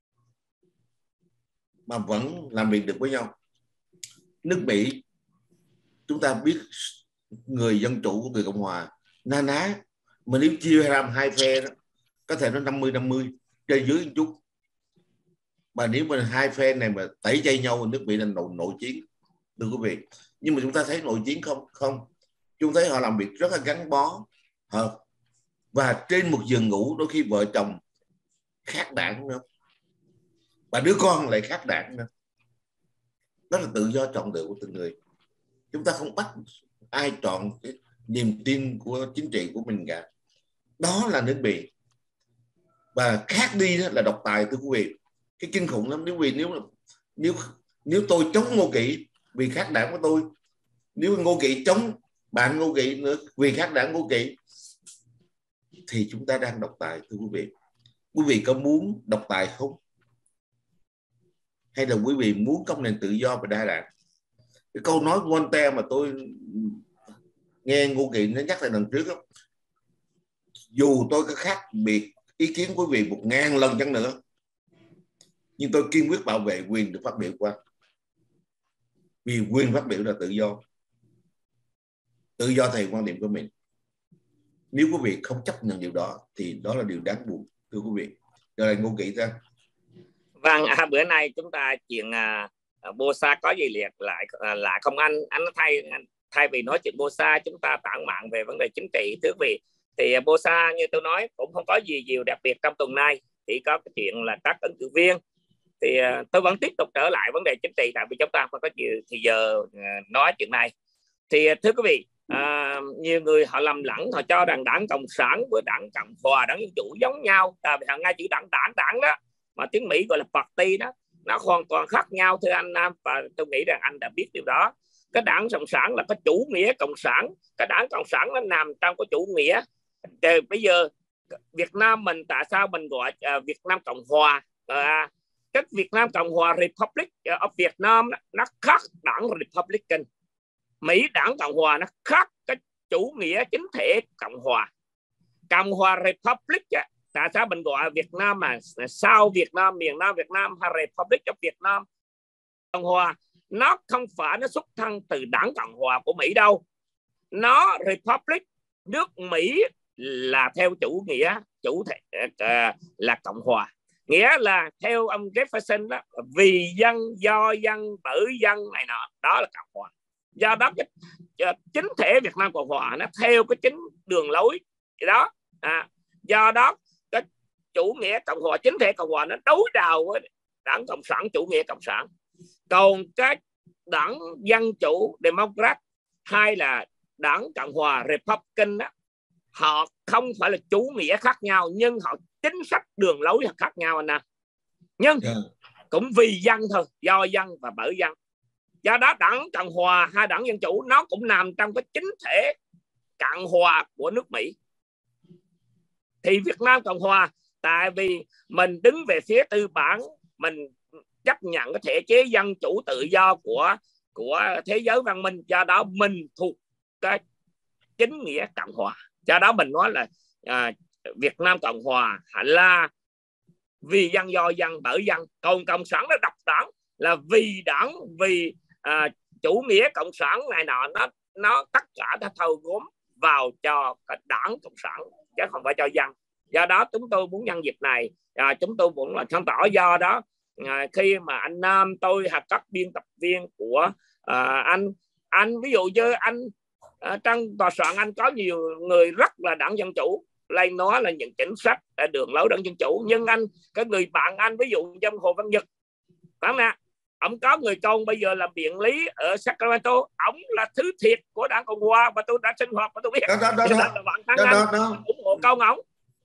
mà vẫn làm việc được với nhau. Nước Mỹ chúng ta biết người dân chủ của người Cộng hòa na ná, mà nếu chia làm hai phe đó có thể nó 50-50, chơi dưới một chút. Mà nếu mà hai phe này mà tẩy chay nhau, nước Mỹ là nội chiến, thưa quý vị. Nhưng mà chúng ta thấy nội chiến không, chúng thấy họ làm việc rất là gắn bó, và trên một giường ngủ đôi khi vợ chồng khác đảng nữa, và đứa con lại khác đảng nữa. Đó là tự do chọn lựa của từng người. Chúng ta không bắt ai chọn cái niềm tin của chính trị của mình cả. Đó là nước Mỹ. Và khác đi đó là độc tài, thưa quý vị. Cái kinh khủng lắm. Nếu tôi chống Ngô Kỵ vì khác đảng của tôi, nếu Ngô Kỵ chống bạn Ngô Kỵ nữa vì khác đảng Ngô Kỵ, thì chúng ta đang độc tài, thưa quý vị. Quý vị có muốn độc tài không? Hay là quý vị muốn công nền tự do và đa đảng? Cái câu nói của Voltaire mà tôi nghe Ngô Kỵ nó nhắc lại lần trước đó, dù tôi có khác biệt ý kiến của quý vị 1000 lần chăng nữa, nhưng tôi kiên quyết bảo vệ quyền được phát biểu của anh. Vì quyền phát biểu là tự do thầy quan điểm của mình. Nếu quý vị không chấp nhận điều đó thì đó là điều đáng buồn, thưa quý vị. Rồi Ngô Kỵ ra. Vâng, bữa nay chúng ta chuyện Bosa có gì liệt lại không anh thay vì nói chuyện Bosa, chúng ta tản mạn về vấn đề chính trị, thưa quý vị. Thì Bosa như tôi nói cũng không có gì nhiều đặc biệt trong tuần này, chỉ có cái chuyện là các ứng cử viên. Thì tôi vẫn tiếp tục trở lại vấn đề chính trị, tại vì chúng ta không có nhiều thì giờ nói chuyện này. Thì thưa quý vị, nhiều người họ lầm lẫn, họ cho rằng đảng Cộng sản với đảng Cộng hòa, đảng Dân chủ giống nhau, tại vì ngay chữ đảng đó mà tiếng Mỹ gọi là party đó, nó hoàn toàn khác nhau, thưa anh Nam, và tôi nghĩ rằng anh đã biết điều đó. Cái đảng Cộng sản là có chủ nghĩa cộng sản, cái đảng Cộng sản nó nằm trong cái chủ nghĩa. Thì bây giờ Việt Nam mình tại sao mình gọi Việt Nam Cộng hòa? Cái Việt Nam Cộng hòa Republic of Vietnam nó khác đảng Republican. Mỹ đảng Cộng hòa nó khác cái chủ nghĩa chính thể Cộng hòa. Cộng hòa Republic tại sao mình gọi Việt Nam mà sau Việt Nam, miền Nam Việt Nam hay Republic of Việt Nam? Cộng hòa nó không phải nó xuất thân từ đảng Cộng hòa của Mỹ đâu. Nó Republic, nước Mỹ là theo chủ nghĩa là Cộng hòa. Nghĩa là theo ông Jefferson đó, vì dân, do dân, bởi dân này nọ, đó là Cộng hòa. Do đó cái chính thể Việt Nam Cộng hòa nó theo cái chính đường lối đó. Do đó cái chủ nghĩa Cộng hòa, chính thể Cộng hòa nó đối đầu với đảng Cộng sản, chủ nghĩa Cộng sản. Còn cái đảng Dân chủ Democrat hay là đảng Cộng hòa Republican đó, họ không phải là chủ nghĩa khác nhau, nhưng họ chính sách đường lối khác nhau anh ạ. Nhưng cũng vì dân thôi, do dân và bởi dân. Do đó đảng Cộng hòa hay đảng Dân chủ nó cũng nằm trong cái chính thể Cộng hòa của nước Mỹ. Thì Việt Nam Cộng hòa, tại vì mình đứng về phía tư bản, mình chấp nhận cái thể chế dân chủ tự do của thế giới văn minh, do đó mình thuộc cái chính nghĩa Cộng hòa. Do đó mình nói là Việt Nam Cộng hòa là vì dân, do dân, bởi dân. Còn Cộng sản nó độc đảng là vì đảng, vì chủ nghĩa Cộng sản này nọ, nó tất cả đã thâu gốm vào cho cái đảng Cộng sản chứ không phải cho dân. Do đó chúng tôi muốn nhân dịp này chúng tôi muốn là sáng tỏ. Do đó khi mà anh Nam, tôi hoặc các biên tập viên của anh ví dụ như anh trong tòa soạn anh có nhiều người rất là đảng Dân chủ lên nói là những chính sách đường lối đảng Dân chủ, nhưng cái người bạn anh ví dụ như Hồ Văn Nhật, phải nè, ông có người con bây giờ làm biện lý ở Sacramento, ông là thứ thiệt của đảng Cộng hòa và tôi đã sinh hoạt và tôi biết đó là bạn thân anh ủng hộ con ông.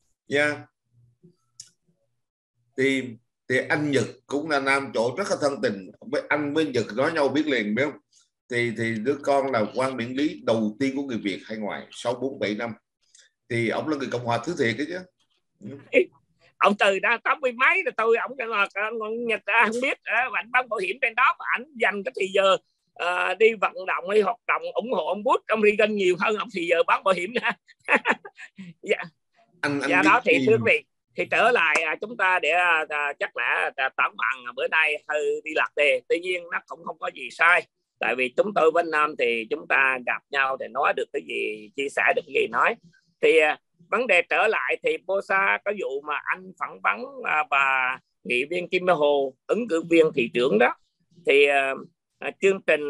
Thì anh Nhật cũng là nam chỗ rất là thân tình với anh, với Nhật nói nhau biết liền, biết không? Thì đứa con là quan biện lý đầu tiên của người Việt hải ngoại sau 47 năm. Thì ông là người Cộng hòa thứ thiệt đấy chứ. Ông từ đã 80 mấy rồi, tôi ông Nhật không biết, anh bán bảo hiểm trên đó, ảnh dành cái thì giờ đi vận động hay hoạt động ủng hộ ông Bush, ông Reagan nhiều hơn ông thì giờ bán bảo hiểm nha. Dạ đó thì thưa quý vị, thì trở lại chúng ta để chắc là tản mạn bữa nay hơi đi lạc đề, tuy nhiên nó cũng không có gì sai, tại vì chúng tôi với Nam thì chúng ta gặp nhau để nói được cái gì, chia sẻ được cái gì nói. Thì vấn đề trở lại thì Bosa có vụ mà anh phỏng vấn bà nghị viên Kim Mơ Hồ, ứng cử viên thị trưởng đó, thì chương trình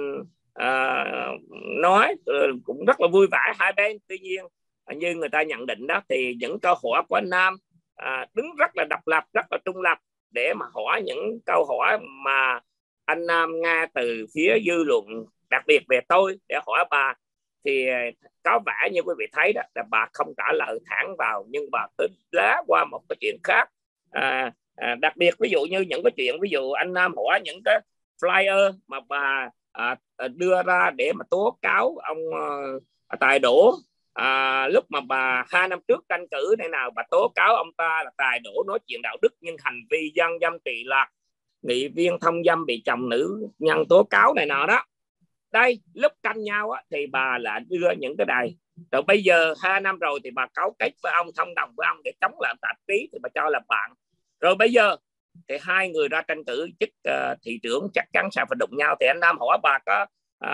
nói cũng rất là vui vẻ hai bên. Tuy nhiên như người ta nhận định đó, thì những câu hỏi của anh Nam đứng rất là độc lập, rất là trung lập để mà hỏi những câu hỏi mà anh Nam nghe từ phía dư luận, đặc biệt về tôi để hỏi bà, thì có vẻ như quý vị thấy đó là bà không trả lời thẳng vào, nhưng bà tính lá qua một cái chuyện khác. Đặc biệt ví dụ như những cái chuyện, ví dụ anh Nam hỏi những cái flyer mà bà đưa ra để mà tố cáo ông Tài Đỗ, lúc mà bà 2 năm trước tranh cử này nào, bà tố cáo ông ta là Tài Đỗ nói chuyện đạo đức nhưng hành vi gian dâm trì lạc, nghị viên thông dâm bị chồng nữ nhân tố cáo này nọ đó. Đây lúc canh nhau á, thì bà lại đưa những cái này, rồi bây giờ 2 năm rồi thì bà cấu kết với ông, thông đồng với ông để chống lại tạp chí, thì bà cho là bạn. Rồi bây giờ thì hai người ra tranh cử chức thị trưởng chắc chắn sẽ phải đụng nhau. Thì anh Nam hỏi bà có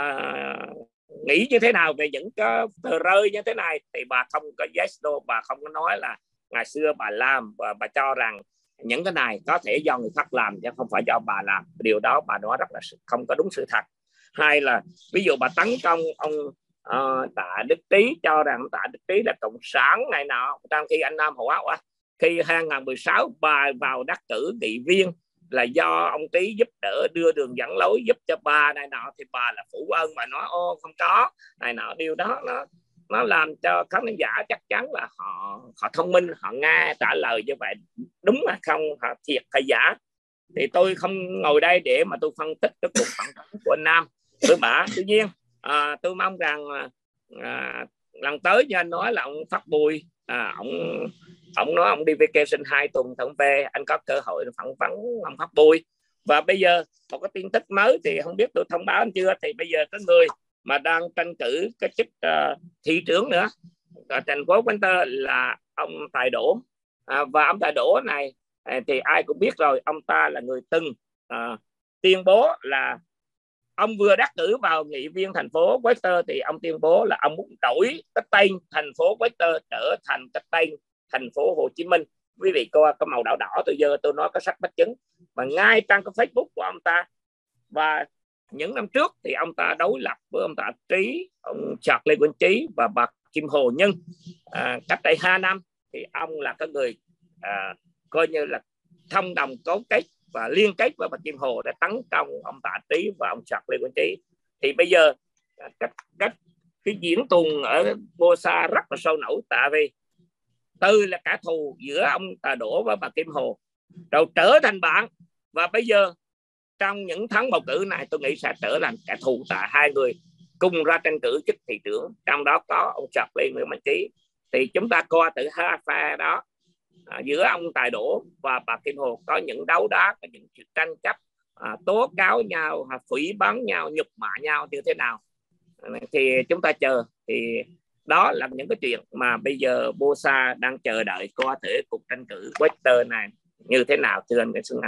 nghĩ như thế nào về những cái tờ rơi như thế này, thì bà không có yes no, bà không có nói là ngày xưa bà làm, và bà cho rằng những cái này có thể do người khác làm chứ không phải do bà làm. Điều đó bà nói rất là không có đúng sự thật. Hai là ví dụ bà tấn công ông Tạ Đức Trí, cho rằng Tạ Đức Trí là cộng sản này nọ, trong khi anh Nam hỏi khi 2016 bà vào đắc cử nghị viên là do ông Trí giúp đỡ, đưa đường dẫn lối giúp cho bà này nọ, thì bà là phụ ơn, bà nói ô không có này nọ. Điều đó nó làm cho khán giả chắc chắn là họ thông minh, họ nghe trả lời như vậy đúng là không, họ thiệt hay giả. Thì tôi không ngồi đây để mà tôi phân tích cái cuộc phỏng vấn của anh Nam với bà. Tuy nhiên tôi mong rằng lần tới như anh nói là ông Phát Bùi, ông nói ông đi vacation 2 tuần, ông về anh có cơ hội phỏng vấn ông Phát Bùi. Và bây giờ một cái tin tức mới thì không biết tôi thông báo anh chưa, thì bây giờ có người mà đang tranh cử cái chức thị trưởng nữa ở thành phố Winter là ông Tài Đỗ. Và ông Tài Đỗ này thì ai cũng biết rồi, ông ta là người từng tuyên bố là ông vừa đắc cử vào nghị viên thành phố Wester, thì ông tuyên bố là ông muốn đổi cái tên thành phố Wester trở thành cái tên thành phố Hồ Chí Minh. Quý vị coi cái màu đỏ đỏ tôi nói có sắc bách chứng, và ngay trong cái Facebook của ông ta. Và những năm trước thì ông ta đối lập với ông Tạ Trí, ông Charles Quang Trí và bà Kim Hồ, nhưng cách đây 2 năm thì ông là cái người coi như là thông đồng cấu kết và liên kết với bà Kim Hồ để tấn công ông Tạ Trí và ông Charles Quang Trí. Thì bây giờ cái diễn tuồng ở Bosa rất là sôi nổi, tại vì từ là cả thù giữa ông Tạ Đỗ với bà Kim Hồ rồi trở thành bạn, và bây giờ trong những tháng bầu cử này tôi nghĩ sẽ trở thành kẻ thù, tại hai người cùng ra tranh cử chức thị trưởng, trong đó có ông Charles Quang Trí. Thì chúng ta coi từ hai phe đó giữa ông Tài Đỗ và bà Kim Hồ có những đấu đá, có những chuyện tranh chấp, tố cáo nhau, phỉ báng nhau, nhục mạ nhau như thế nào, thì chúng ta chờ. Thì đó là những cái chuyện mà bây giờ Bosa đang chờ đợi coi thử cuộc tranh cử Wester này như thế nào, thưa anh Nguyễn Xuân Nam.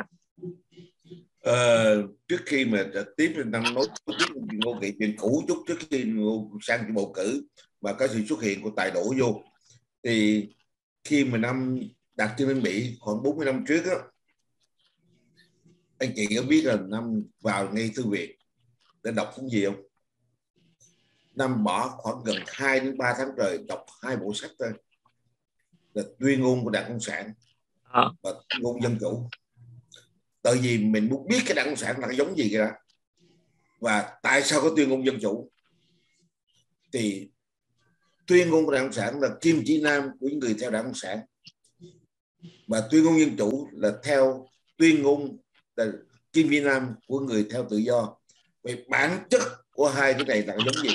Trước khi mà tiếp năm nói Ngô Nghị chuyện cũ chút, trước khi sang cái bầu cử và có sự xuất hiện của Tài Đỗ vô, thì khi mà năm đặt chân lên Mỹ khoảng 40 năm trước đó, anh chị có biết là năm vào ngay thư viện để đọc những gì không? Năm bỏ khoảng gần 2 đến 3 tháng trời đọc 2 bộ sách thôi, là tuyên ngôn của Đảng Cộng sản và tuyên ngôn dân chủ. Tại vì mình muốn biết cái Đảng Cộng sản là cái giống gì kìa, và tại sao có tuyên ngôn dân chủ. Thì tuyên ngôn của Đảng Cộng sản là kim chỉ nam của những người theo Đảng Cộng sản, và tuyên ngôn dân chủ là theo tuyên ngôn là kim chỉ nam của người theo tự do. Vậy bản chất của hai cái này là giống gì?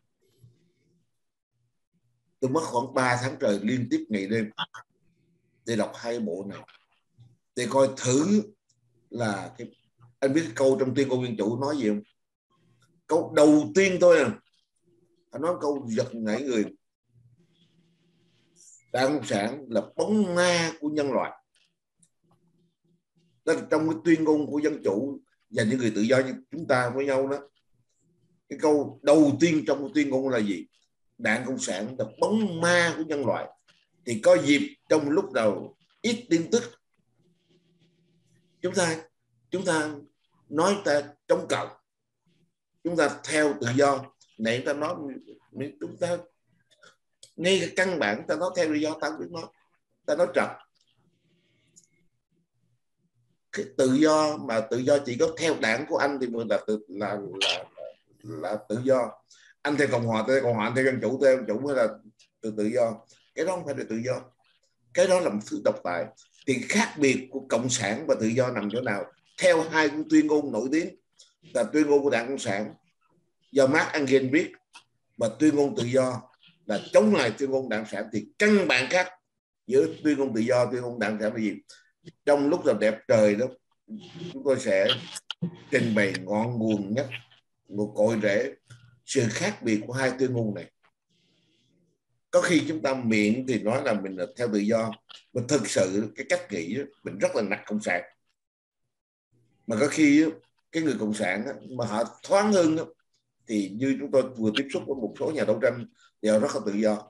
Tôi mất khoảng 3 tháng trời liên tiếp ngày đêm để đọc hai bộ này, để coi thử là anh biết câu trong tuyên ngôn dân chủ nói gì không? Câu đầu tiên thôi anh nói câu giật nảy người: Đảng Cộng sản là bóng ma của nhân loại. Đó là trong cái tuyên ngôn của dân chủ dành những người tự do như chúng ta với nhau đó. Cái câu đầu tiên trong cái tuyên ngôn là gì? Đảng Cộng sản là bóng ma của nhân loại. thì có dịp trong lúc đầu ít tin tức chúng ta nói ta chống cộng, chúng ta theo tự do này, chúng ta nói chúng ta ngay cái căn bản ta nói theo tự do, ta không biết nói, ta nói trật. Cái tự do mà tự do chỉ có theo đảng của anh thì mới là tự do. Anh theo cộng hòa, tôi theo cộng hòa, anh theo dân chủ, tôi theo dân chủ mới là tự do. Cái đó không phải là tự do, cái đó là một thứ độc tài. Thì khác biệt của cộng sản và tự do nằm chỗ nào? Theo hai tuyên ngôn nổi tiếng là tuyên ngôn của Đảng Cộng sản do Marx Engels viết và tuyên ngôn tự do là chống lại tuyên ngôn Đảng Cộng sản, thì căn bản khác giữa tuyên ngôn tự do tuyên ngôn Đảng Cộng sản là gì? Trong lúc là đẹp trời đó, chúng tôi sẽ trình bày ngọn nguồn nhất, một cội rễ sự khác biệt của hai tuyên ngôn này. Có khi chúng ta miệng thì nói là mình là theo tự do, mà thực sự cái cách nghĩ mình rất là nặng cộng sản. Mà có khi cái người cộng sản mà họ thoáng hơn thì như chúng tôi vừa tiếp xúc với một số nhà đấu tranh thì họ rất là tự do.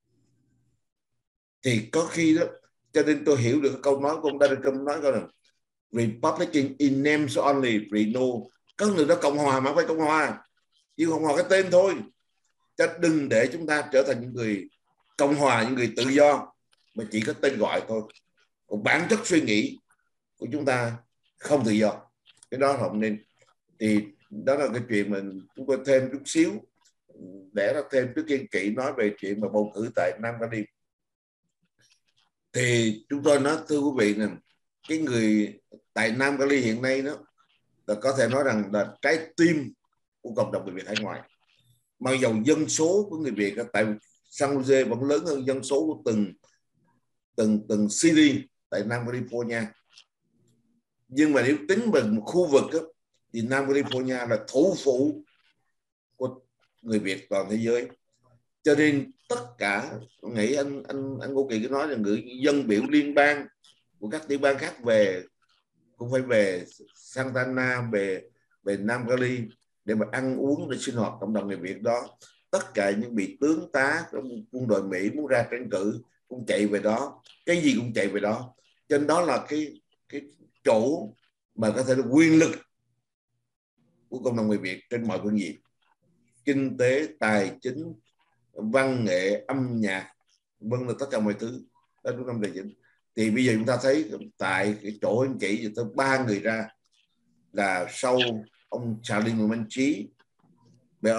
Thì có khi đó, cho nên tôi hiểu được câu nói của ông Donald Trump nói câu là Republican in names only, no. Có người đó cộng hòa mà không phải cộng hòa, chỉ cộng hòa cái tên thôi. Cho đừng để chúng ta trở thành những người cộng hòa, những người tự do mà chỉ có tên gọi thôi, còn bản chất suy nghĩ của chúng ta không tự do. Cái đó không nên. Thì đó là cái chuyện mình chúng tôi thêm chút xíu để nó thêm trước kiên kỵ nói về chuyện mà bầu cử tại Nam Cali. Thì chúng tôi nói thưa quý vị này, cái người tại Nam Cali hiện nay đó là có thể nói rằng là trái tim của cộng đồng người Việt hải ngoại. Mặc dù dân số của người Việt tại San Jose vẫn lớn hơn dân số của từng city tại Nam California, nhưng mà nếu tính bằng một khu vực đó, thì Nam California là thủ phủ của người Việt toàn thế giới. Cho nên tất cả, tôi nghĩ anh Ngô Kỳ cứ nói là người dân biểu liên bang của các tiểu bang khác về, cũng phải về Santa Ana, về Nam Cali để mà ăn uống, để sinh hoạt cộng đồng người Việt đó. Tất cả những vị tướng tá quân đội Mỹ muốn ra tranh cử cũng chạy về đó, cái gì cũng chạy về đó. Cho nên đó là cái chỗ mà có thể là quyền lực của cộng đồng người Việt trên mọi phương diện: kinh tế, tài chính, văn nghệ, âm nhạc, vân là tất cả mọi thứ đó trong năm tài chính. Thì bây giờ chúng ta thấy tại cái chỗ anh chị tới 3 người ra là sau ông Charlie Nguyễn Minh Trí, về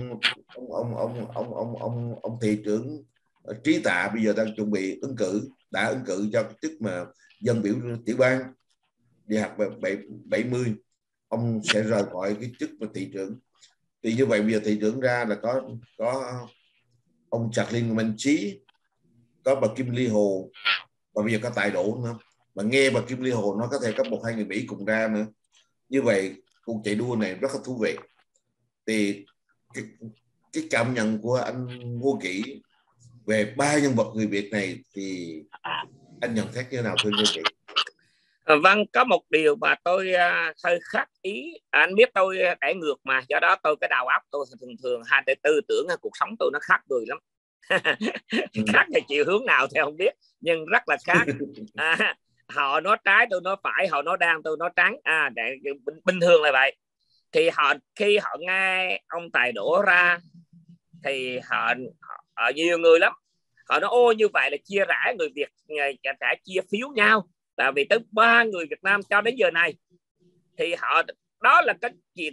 ông thị trưởng Trí Tạ bây giờ đang chuẩn bị đã ứng cử cho cái chức mà dân biểu tiểu bang đi học 70, ông sẽ rời khỏi cái chức mà thị trưởng. Thì như vậy bây giờ thị trưởng ra là có ông Charlie Nguyễn Minh Trí, có bà Kim Ly Hồ, và bây giờ có Tài Đỗ nữa. Mà nghe bà Kim Ly Hồ nó có thể có 1-2 người Mỹ cùng ra nữa. Như vậy cuộc chạy đua này rất là thú vị. Thì cái cảm nhận của anh Ngô Kỷ về 3 nhân vật người Việt này thì anh nhận xét như thế nào thưa Ngô Kỷ? Vâng, có một điều mà tôi hơi khác ý. Anh biết tôi đẩy ngược mà, do đó tôi cái đầu óc tôi thường hay để tư tưởng cuộc sống tôi nó khác người lắm. Khác thì chiều hướng nào thì không biết, nhưng rất là khác. Họ nói trái tôi nói phải, họ nói đen tôi nói trắng, bình thường là vậy. Thì khi họ nghe ông Tài Đỗ ra thì họ nhiều người lắm, họ nói ô như vậy là chia rẽ người Việt, sẽ chia phiếu nhau. Tại vì tới 3 người Việt Nam cho đến giờ này thì họ, đó là cái chuyện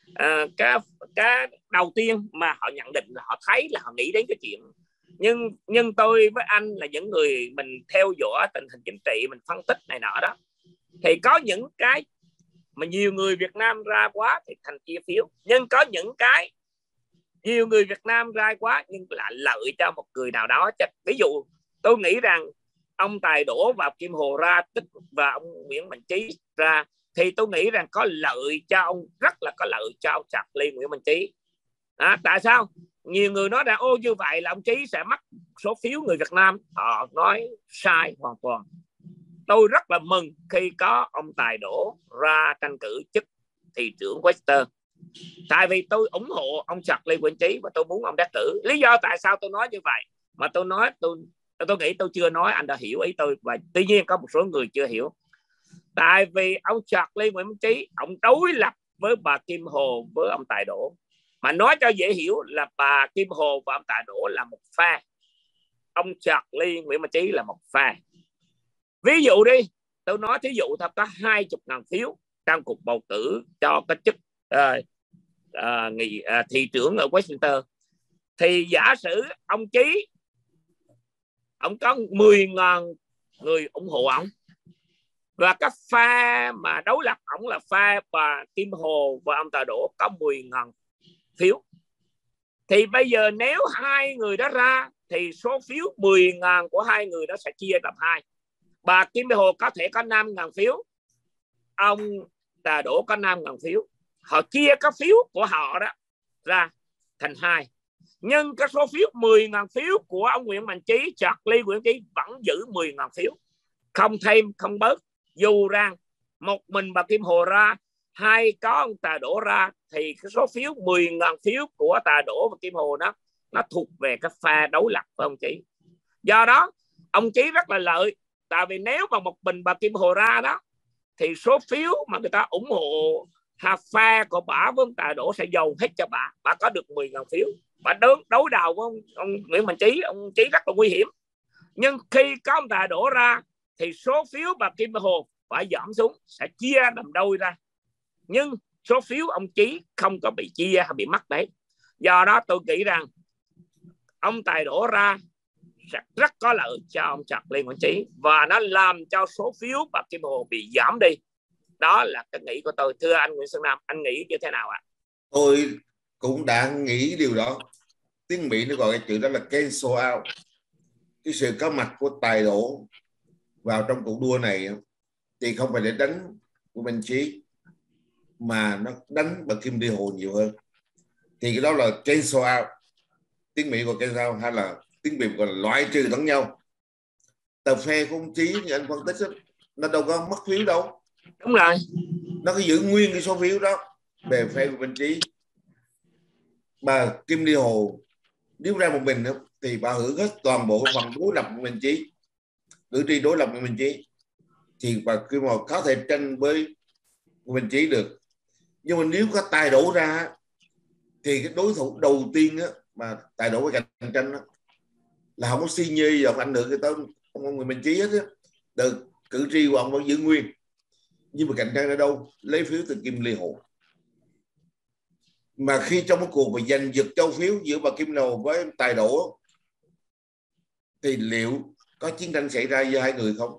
cái đầu tiên mà họ nhận định, là họ thấy là họ nghĩ đến cái chuyện. Nhưng tôi với anh là những người mình theo dõi tình hình chính trị, mình phân tích này nọ đó, thì có những cái mà nhiều người Việt Nam ra quá thì thành chia phiếu, nhưng có những cái nhiều người Việt Nam ra quá nhưng lại lợi cho một người nào đó. Ví dụ tôi nghĩ rằng ông Tài Đỗ và Kim Hồ ra và ông Nguyễn Minh Trí ra thì tôi nghĩ rằng có lợi cho ông, rất là có lợi cho ông Charlie Nguyễn Minh Trí. Tại sao? Nhiều người nói rằng ô như vậy là ông Trí sẽ mất số phiếu người Việt Nam. Họ nói sai hoàn toàn. Tôi rất là mừng khi có ông Tài Đỗ ra tranh cử chức thị trưởng Western, tại vì tôi ủng hộ ông Charlie Nguyễn Trí và tôi muốn ông đắc cử. Lý do tại sao tôi nói như vậy, mà tôi nói Tôi nghĩ tôi chưa nói anh đã hiểu ý tôi, và tuy nhiên có một số người chưa hiểu. Tại vì ông Charlie Nguyễn Minh Trí ông đối lập với bà Kim Hồ với ông Tài Đỗ, mà nói cho dễ hiểu là bà Kim Hồ và ông Tài Đỗ là một phe, ông Charlie Nguyễn Minh Trí là một phe. Ví dụ đi, tôi nói thí dụ thật, có 20.000 phiếu trong cuộc bầu cử cho cái chức thị trưởng ở Washington, thì giả sử ông Trí ông có 10.000 người ủng hộ ông, và các phe mà đấu lập ông là phe bà Kim Hồ và ông Tài Đỗ có 10.000 phiếu, thì bây giờ nếu hai người đó ra thì số phiếu 10.000 của hai người đó sẽ chia làm hai. Bà Kim Hồ có thể có 5.000 phiếu, ông Tài Đỗ có 5.000 phiếu, họ chia các phiếu của họ đó ra thành hai, nhưng cái số phiếu 10.000 phiếu của ông Nguyễn Mạnh Trí, Charlie Nguyễn Trí vẫn giữ 10.000 phiếu, không thêm không bớt. Dù rằng một mình bà Kim Hồ ra hay có ông Tài Đỗ ra thì cái số phiếu 10.000 phiếu của Tài Đỗ và Kim Hồ đó nó thuộc về cái phe đối lập của ông Trí. Do đó ông Trí rất là lợi, tại vì nếu mà một mình bà Kim Hồ ra đó thì số phiếu mà người ta ủng hộ phe của bà với ông Tài Đỗ sẽ dồn hết cho bà có được 10.000 phiếu. Bà đối đầu với ông Nguyễn Mạnh Trí, ông Trí rất là nguy hiểm. Nhưng khi có ông Tài Đỗ ra thì số phiếu bà Kim Hồ phải giảm xuống, sẽ chia làm đôi ra, nhưng số phiếu ông Trí không có bị chia hay bị mất đấy. Do đó tôi nghĩ rằng ông Tài Đỗ ra rất có lợi cho ông Charlie Nguyễn Trí, và nó làm cho số phiếu bà Kim Hồ bị giảm đi. Đó là cái nghĩ của tôi. Thưa anh Nguyễn Xuân Nam, anh nghĩ như thế nào ạ? Tôi cũng đã nghĩ điều đó. Tiếng Mỹ nó gọi cái chữ đó là cancel out. Cái sự có mặt của Tài Đỗ vào trong cuộc đua này thì không phải để đánh của Minh Trí, mà nó đánh bà Kim Ly Hồ nhiều hơn, thì cái đó là cancel out. Tiếng Mỹ gọi cancel out, hay là tiếng Việt gọi là loại trừ lẫn nhau. Tờ phe của ông Trí như anh phân tích đó, nó đâu có mất phiếu đâu. Đúng rồi, nó cứ giữ nguyên cái số phiếu đó về phe của Minh Trí. Bà Kim Ly Hồ nếu ra một mình thì bà hưởng hết toàn bộ phần đối lập của Minh Trí, cử tri đối lập của Minh Trí, thì bà Kim Hồ có thể tranh với Minh Trí được. Nhưng mà nếu có Tài Đỗ ra thì cái đối thủ đầu tiên mà Tài Đỗ với cạnh tranh là không có suy nhi và ảnh hưởng tới ông Nguyễn Minh Trí hết á. Được, cử tri của ông vẫn giữ nguyên, nhưng mà cạnh tranh ở đâu? Lấy phiếu từ Kim Ly Hồ. Mà khi trong một cuộc mà giành giật châu phiếu giữa bà Kim Ly Hồ với Tài Đỗ thì liệu có chiến tranh xảy ra giữa hai người không?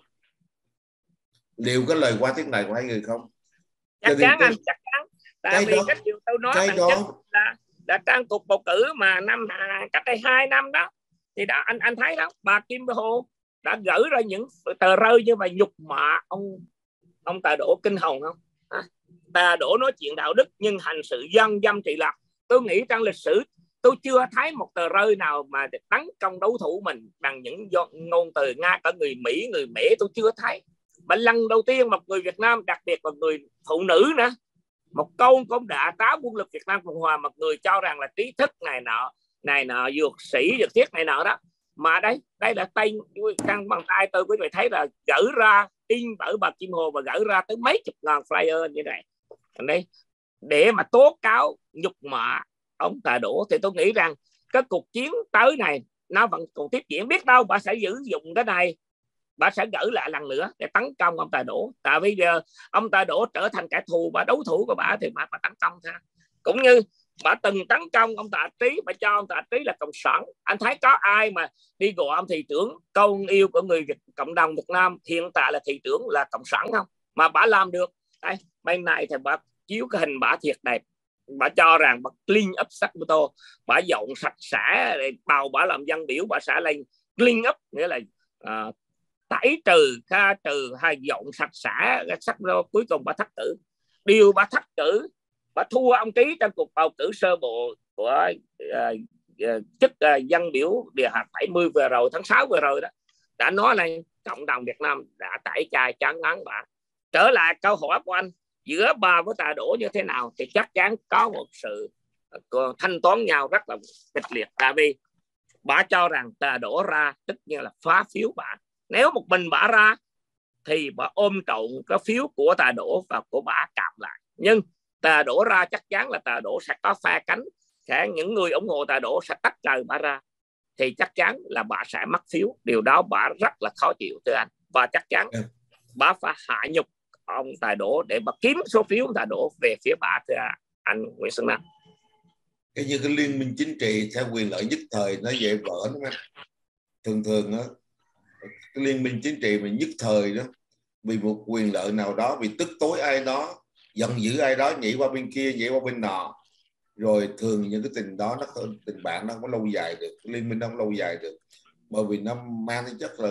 Liệu có lời qua tiếng này của hai người không? chắc chắn anh, chắc chắn. Tại vì cái điều tôi nói cái đó là trong cuộc bầu cử mà cách đây 2 năm đó, thì đó anh thấy đó, bà Kim Hồ đã gửi ra những tờ rơi như vậy nhục mạ ông Tài Đỗ kinh hồn không? Tài Đỗ nói chuyện đạo đức nhưng hành sự dân dâm trị lạc. Tôi nghĩ trong lịch sử tôi chưa thấy một tờ rơi nào mà tấn công đấu thủ mình bằng những ngôn từ, ngay cả người Mỹ, người Mễ tôi chưa thấy. Và lần đầu tiên một người Việt Nam, đặc biệt là người phụ nữ nữa, một câu cũng đã tá quân lực Việt Nam Cộng Hòa, một người cho rằng là trí thức này nọ dược sĩ dược thiết này nọ đó, mà đây là tay căng bằng tay tôi, quý vị thấy là gửi ra in bởi bà Kim Hồ và gửi ra tới mấy chục ngàn flyer như này đấy, để mà tố cáo nhục mạ ông Tài Đỗ. Thì tôi nghĩ rằng cái cuộc chiến tới này nó vẫn còn tiếp diễn, biết đâu bà sẽ sử dụng cái này, bà sẽ gửi lại lần nữa để tấn công ông Tài Đỗ. Tại bây giờ ông Tài Đỗ trở thành kẻ thù, bà đấu thủ của bà thì bà tấn công thôi. Cũng như bà từng tấn công ông Tạ Trí, bà cho ông Tạ Trí là cộng sản. Anh thấy có ai mà đi gọi ông thị trưởng, con yêu của người Việt, cộng đồng Việt Nam hiện tại là thị trưởng là cộng sản không? Mà bà làm được. Đây, bên này thì bà chiếu cái hình bà thiệt đẹp, bà cho rằng bà clean up Saputo, bà dọn sạch sẽ, bầu bà làm dân biểu, bà sẽ lên clean up, nghĩa là tẩy trừ, kha trừ hay dọn sạch sẽ Saputo. Cuối cùng bà thất cử. Điều bà thất cử, bà thua ông Trí trong cuộc bầu cử sơ bộ của chức dân biểu địa hạt 70 vừa rồi, tháng 6 vừa rồi đó, đã nói là cộng đồng Việt Nam đã tẩy chay chán ngán bà. Trở lại câu hỏi của anh, giữa bà với Tài Đỗ như thế nào, thì chắc chắn có một sự thanh toán nhau rất là kịch liệt. Tại vì Bà cho rằng Tà Đỗ ra tất nhiên là phá phiếu bà. Nếu một mình bà ra thì bà ôm trộn cái phiếu của Tà Đỗ và của bà cạp lại. Nhưng Tà Đỗ ra chắc chắn là Tà Đỗ sẽ có phe cánh, sẽ những người ủng hộ Tà Đỗ sẽ tách rời bà ra, thì chắc chắn là bà sẽ mất phiếu. Điều đó bà rất là khó chịu thưa anh, và chắc chắn bà phải hạ nhục ông Tà Đỗ để bà kiếm số phiếu Tà Đỗ về phía bà thưa anh Nguyễn Xuân Nam. Cái như cái liên minh chính trị theo quyền lợi nhất thời nó dễ vỡ đúng không? Thường thường đó, cái liên minh chính trị mà nhất thời đó, vì một quyền lợi nào đó, vì tức tối ai đó, giận dữ ai đó, nhảy qua bên kia, nhảy qua bên nọ, rồi thường những cái tình đó nó tình bạn nó không có lâu dài được, liên minh nó không lâu dài được, bởi vì nó mang tính chất là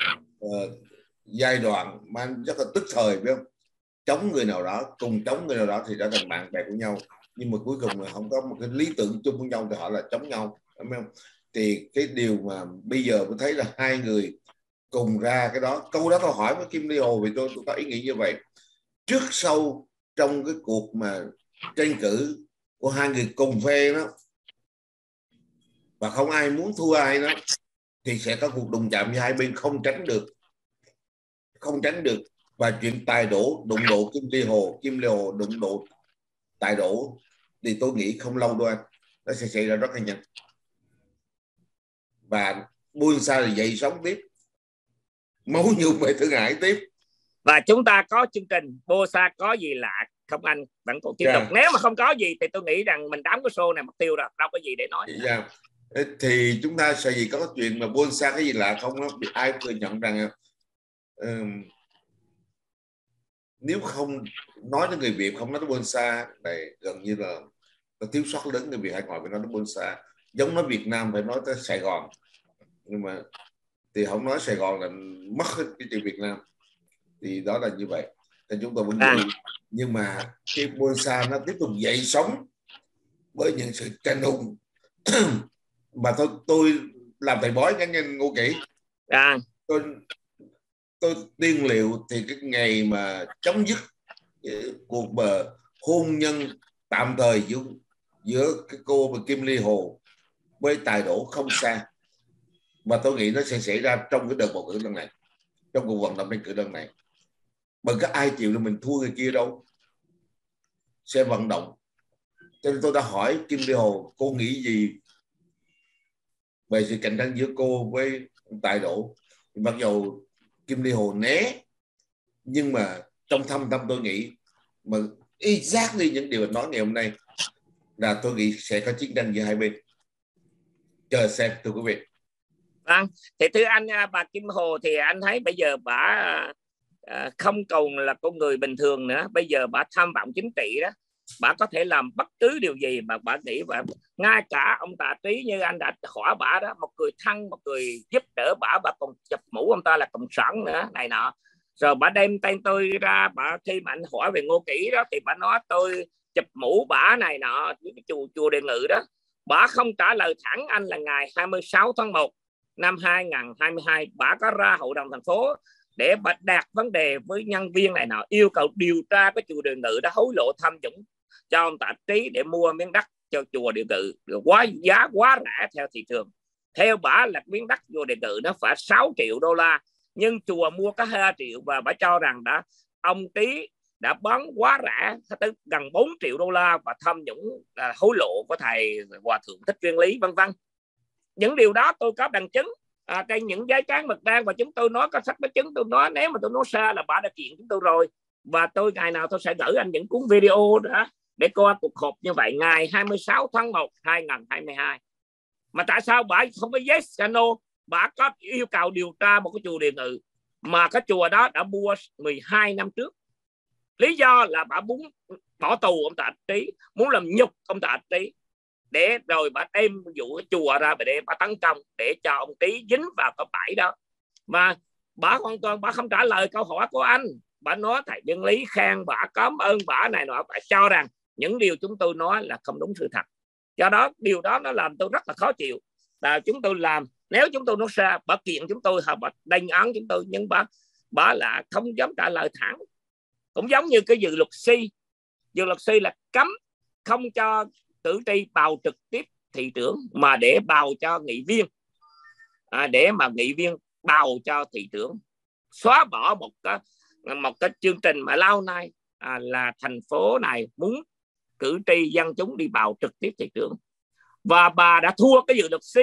giai đoạn, mang rất là tức thời, biết không? Chống người nào đó, cùng chống người nào đó thì đã thành bạn bè của nhau, nhưng mà cuối cùng là không có một cái lý tưởng chung với nhau thì họ là chống nhau, đúng không? Thì cái điều mà bây giờ tôi thấy là hai người cùng ra cái đó, câu đó tôi hỏi với Kim Ly Hồ vì tôi có ý nghĩ như vậy. Trước sau trong cái cuộc mà tranh cử của hai người cùng phe đó, và không ai muốn thua ai đó, thì sẽ có cuộc đụng chạm với hai bên không tránh được, không tránh được. Và chuyện Tài Đỗ đụng độ Kim Ly Hồ đụng độ Tài Đỗ thì tôi nghĩ không lâu đâu anh, nó sẽ xảy ra rất là nhanh, và Buôn Sa là dậy sống tiếp, máu nhung về Thượng Hải tiếp. Và chúng ta có chương trình Bosa có gì lạ không anh vẫn còn tiếp tục. Nếu mà không có gì thì tôi nghĩ rằng mình đám cái show này mất tiêu rồi, đâu có gì để nói. Thì chúng ta sẽ gì có chuyện mà Bosa cái gì lạ không đó, ai thừa nhận rằng nếu không nói đến người Việt, không nói đến Bosa này, gần như là có thiếu sót lớn. Người Việt hải ngoại phải nói đến Bosa, giống nói Việt Nam phải nói tới Sài Gòn, nhưng mà thì không nói Sài Gòn là mất hết cái chữ Việt Nam, thì đó là như vậy. Thì chúng tôi vẫn giữ, nhưng mà cái Bosa nó tiếp tục dậy sống với những sự tranh hùng mà tôi làm thầy bói cá nhân Ngô Kỷ, tôi tiên liệu thì cái ngày mà chấm dứt cuộc hôn nhân tạm thời giữa cái cô và Kim Ly Hồ với Tài Đỗ không xa, và tôi nghĩ nó sẽ xảy ra trong cái đợt bầu cử lần này, trong cuộc vận động tranh cử lần này. Bởi có ai chịu là mình thua người kia đâu, sẽ vận động. Cho nên tôi đã hỏi Kim Ly Hồ cô nghĩ gì về sự cạnh tranh giữa cô với Tài Đỗ. Mặc dù Kim Ly Hồ né, nhưng mà trong thâm tâm tôi nghĩ mà exactly những điều nói ngày hôm nay là tôi nghĩ sẽ có chiến tranh giữa hai bên. Chờ xem thưa quý vị. Vâng, thì thưa anh, bà Kim Hồ thì anh thấy bây giờ bà không còn là con người bình thường nữa. Bây giờ bà tham vọng chính trị đó, bà có thể làm bất cứ điều gì mà bà nghĩ. Và ngay cả ông Tạ Trí như anh đã hỏi bà đó, một người thân, một người giúp đỡ bà còn chụp mũ ông ta là cộng sản nữa này nọ. Rồi bà đem tên tôi ra, bà khi mà anh hỏi về Ngô Kỷ đó thì bà nói tôi chụp mũ bà này nọ, cái chùa Đề Ngự đó. Bà không trả lời thẳng anh là ngày 26 tháng 1 năm 2022 bà có ra hội đồng thành phố để bà đạt vấn đề với nhân viên này nọ, yêu cầu điều tra cái chùa Đề Ngự đã hối lộ tham nhũng cho ông Tạ Trí để mua miếng đất cho chùa Đề Ngự giá quá rẻ theo thị trường. Theo bà là miếng đất chùa Đề Ngự nó phải 6 triệu đô la, nhưng chùa mua có 2 triệu, và bà cho rằng ông Trí đã bán quá rẻ tới gần 4 triệu đô la và tham nhũng hối lộ của thầy Hòa Thượng Thích Nguyên Lý vân vân. Những điều đó tôi có bằng chứng trên những giấy trắng mực đen, và chúng tôi nói có sách với chứng. Tôi nói nếu mà tôi nói xa là bà đã kiện chúng tôi rồi, và tôi ngày nào tôi sẽ gửi anh những cuốn video đó để coi cuộc họp như vậy ngày 26 tháng 1 2022. Mà tại sao bà không có yes hay no? Bà có yêu cầu điều tra một cái chùa Đề Ngự mà cái chùa đó đã mua 12 năm trước. Lý do là bà muốn bỏ tù ông Tạ Trí, muốn làm nhục ông Tạ Trí, để rồi bà đem vụ chùa ra để bà tấn công để cho ông Trí dính vào cái bẫy đó. Mà bà hoàn toàn bà không trả lời câu hỏi của anh. Bà nói thầy Nguyên Lý khen bà, cảm ơn bà này nọ, bà cho rằng những điều chúng tôi nói là không đúng sự thật. Do đó điều đó nó làm tôi rất là khó chịu. Là chúng tôi làm, nếu chúng tôi nói xa, bà kiện chúng tôi hoặc bà đánh án chúng tôi, nhưng bà là không dám trả lời thẳng. Cũng giống như cái dự luật si là cấm không cho cử tri bầu trực tiếp thị trưởng mà để bầu cho nghị viên để mà nghị viên bầu cho thị trưởng, xóa bỏ một cái chương trình mà lâu nay là thành phố này muốn cử tri dân chúng đi bầu trực tiếp thị trưởng. Và bà đã thua cái dự luật C,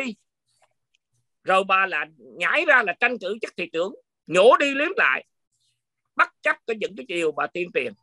rồi bà là nhảy ra là tranh cử chức thị trưởng, nhổ đi liếm lại, bất chấp những cái điều bà tuyên truyền.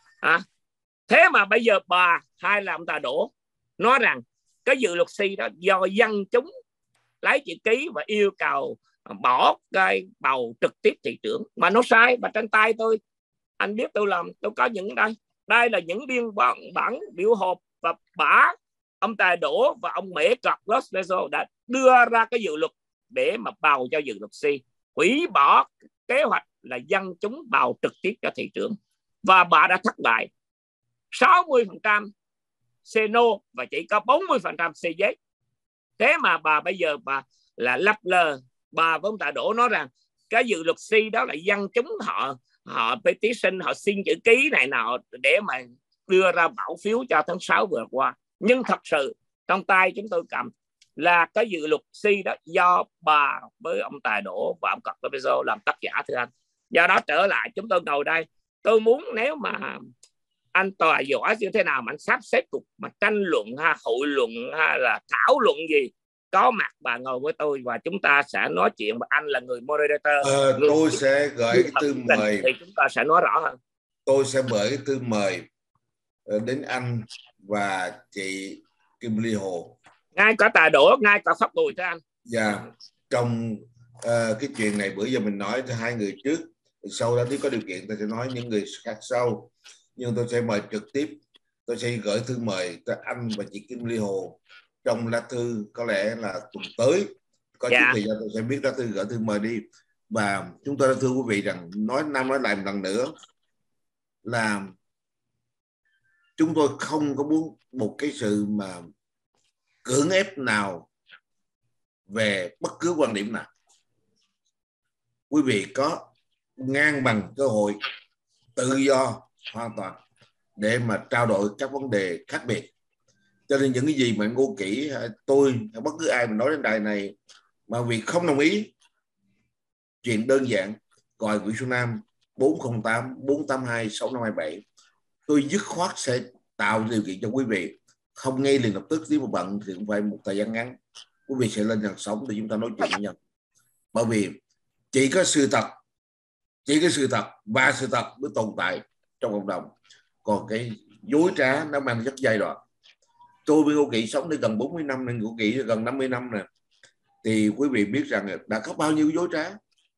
Thế mà bây giờ bà hay là ông Tà Đỗ nói rằng cái dự luật C đó do dân chúng lấy chữ ký và yêu cầu bỏ cái bầu trực tiếp thị trưởng, mà nó sai. Và trên tay tôi, anh biết tôi làm, tôi có những đây là những biên bản biểu họp và bả ông Tà Đỗ và ông Mễ Cọc Los Angeles đã đưa ra cái dự luật để mà bầu cho dự luật C, hủy bỏ kế hoạch là dân chúng bầu trực tiếp cho thị trưởng. Và bà đã thất bại, 60% say no và chỉ có 40% say yes. Thế mà bà bây giờ bà là lấp lờ, bà với ông Tà Đỗ nói rằng cái dự luật C đó là dân chúng họ petition, họ xin chữ ký này nào để mà đưa ra bảo phiếu cho tháng 6 vừa qua. Nhưng thật sự trong tay chúng tôi cầm là cái dự luật C đó do bà với ông Tà Đỗ và ông Cọc Lopezo làm tác giả, thưa anh. Do đó trở lại chúng tôi ngồi đây, tôi muốn nếu mà anh tòa giỏi như thế nào mà anh sắp xếp cuộc mà tranh luận hội luận là thảo luận gì, có mặt bà ngồi với tôi và chúng ta sẽ nói chuyện, và anh là người moderator. Tôi sẽ gửi cái thư mời, thì chúng ta sẽ nói rõ hơn. Tôi sẽ gửi cái thư mời đến anh và chị Kim Ly Hồ, ngay cả Tà Đỗ, ngay cả Pháp Bùi, thưa anh. Dạ, trong cái chuyện này bữa giờ mình nói cho hai người trước, sau đó nếu có điều kiện tôi sẽ nói những người khác sau, nhưng tôi sẽ mời trực tiếp, tôi sẽ gửi thư mời cho anh và chị Kim Ly Hồ trong lá thư, có lẽ là tuần tới có chút thời gian tôi sẽ viết lá thư, gửi thư mời đi. Và chúng tôi đã thưa quý vị rằng, nói lại một lần nữa là chúng tôi không có muốn một cái sự mà cưỡng ép nào về bất cứ quan điểm nào. Quý vị có ngang bằng cơ hội tự do hoàn toàn để mà trao đổi các vấn đề khác biệt. Cho nên những cái gì mà Ngô Kỷ, tôi hay bất cứ ai mà nói đến đài này mà vì không đồng ý, chuyện đơn giản, gọi Nguyễn Xuân Nam 408 482 6527. Tôi dứt khoát sẽ tạo điều kiện cho quý vị, không ngay liền lập tức, nếu mà bận thì cũng phải một thời gian ngắn, quý vị sẽ lên dàn sóng để chúng ta nói chuyện với nhau. Bởi vì chỉ có sự thật và sự thật mới tồn tại trong cộng đồng, còn cái dối trá nó mang rất giai đoạn. Tôi với Ngô Kỷ sống đến gần 40 năm, nên Ngô Kỷ gần 50 năm nè, thì quý vị biết rằng đã có bao nhiêu dối trá.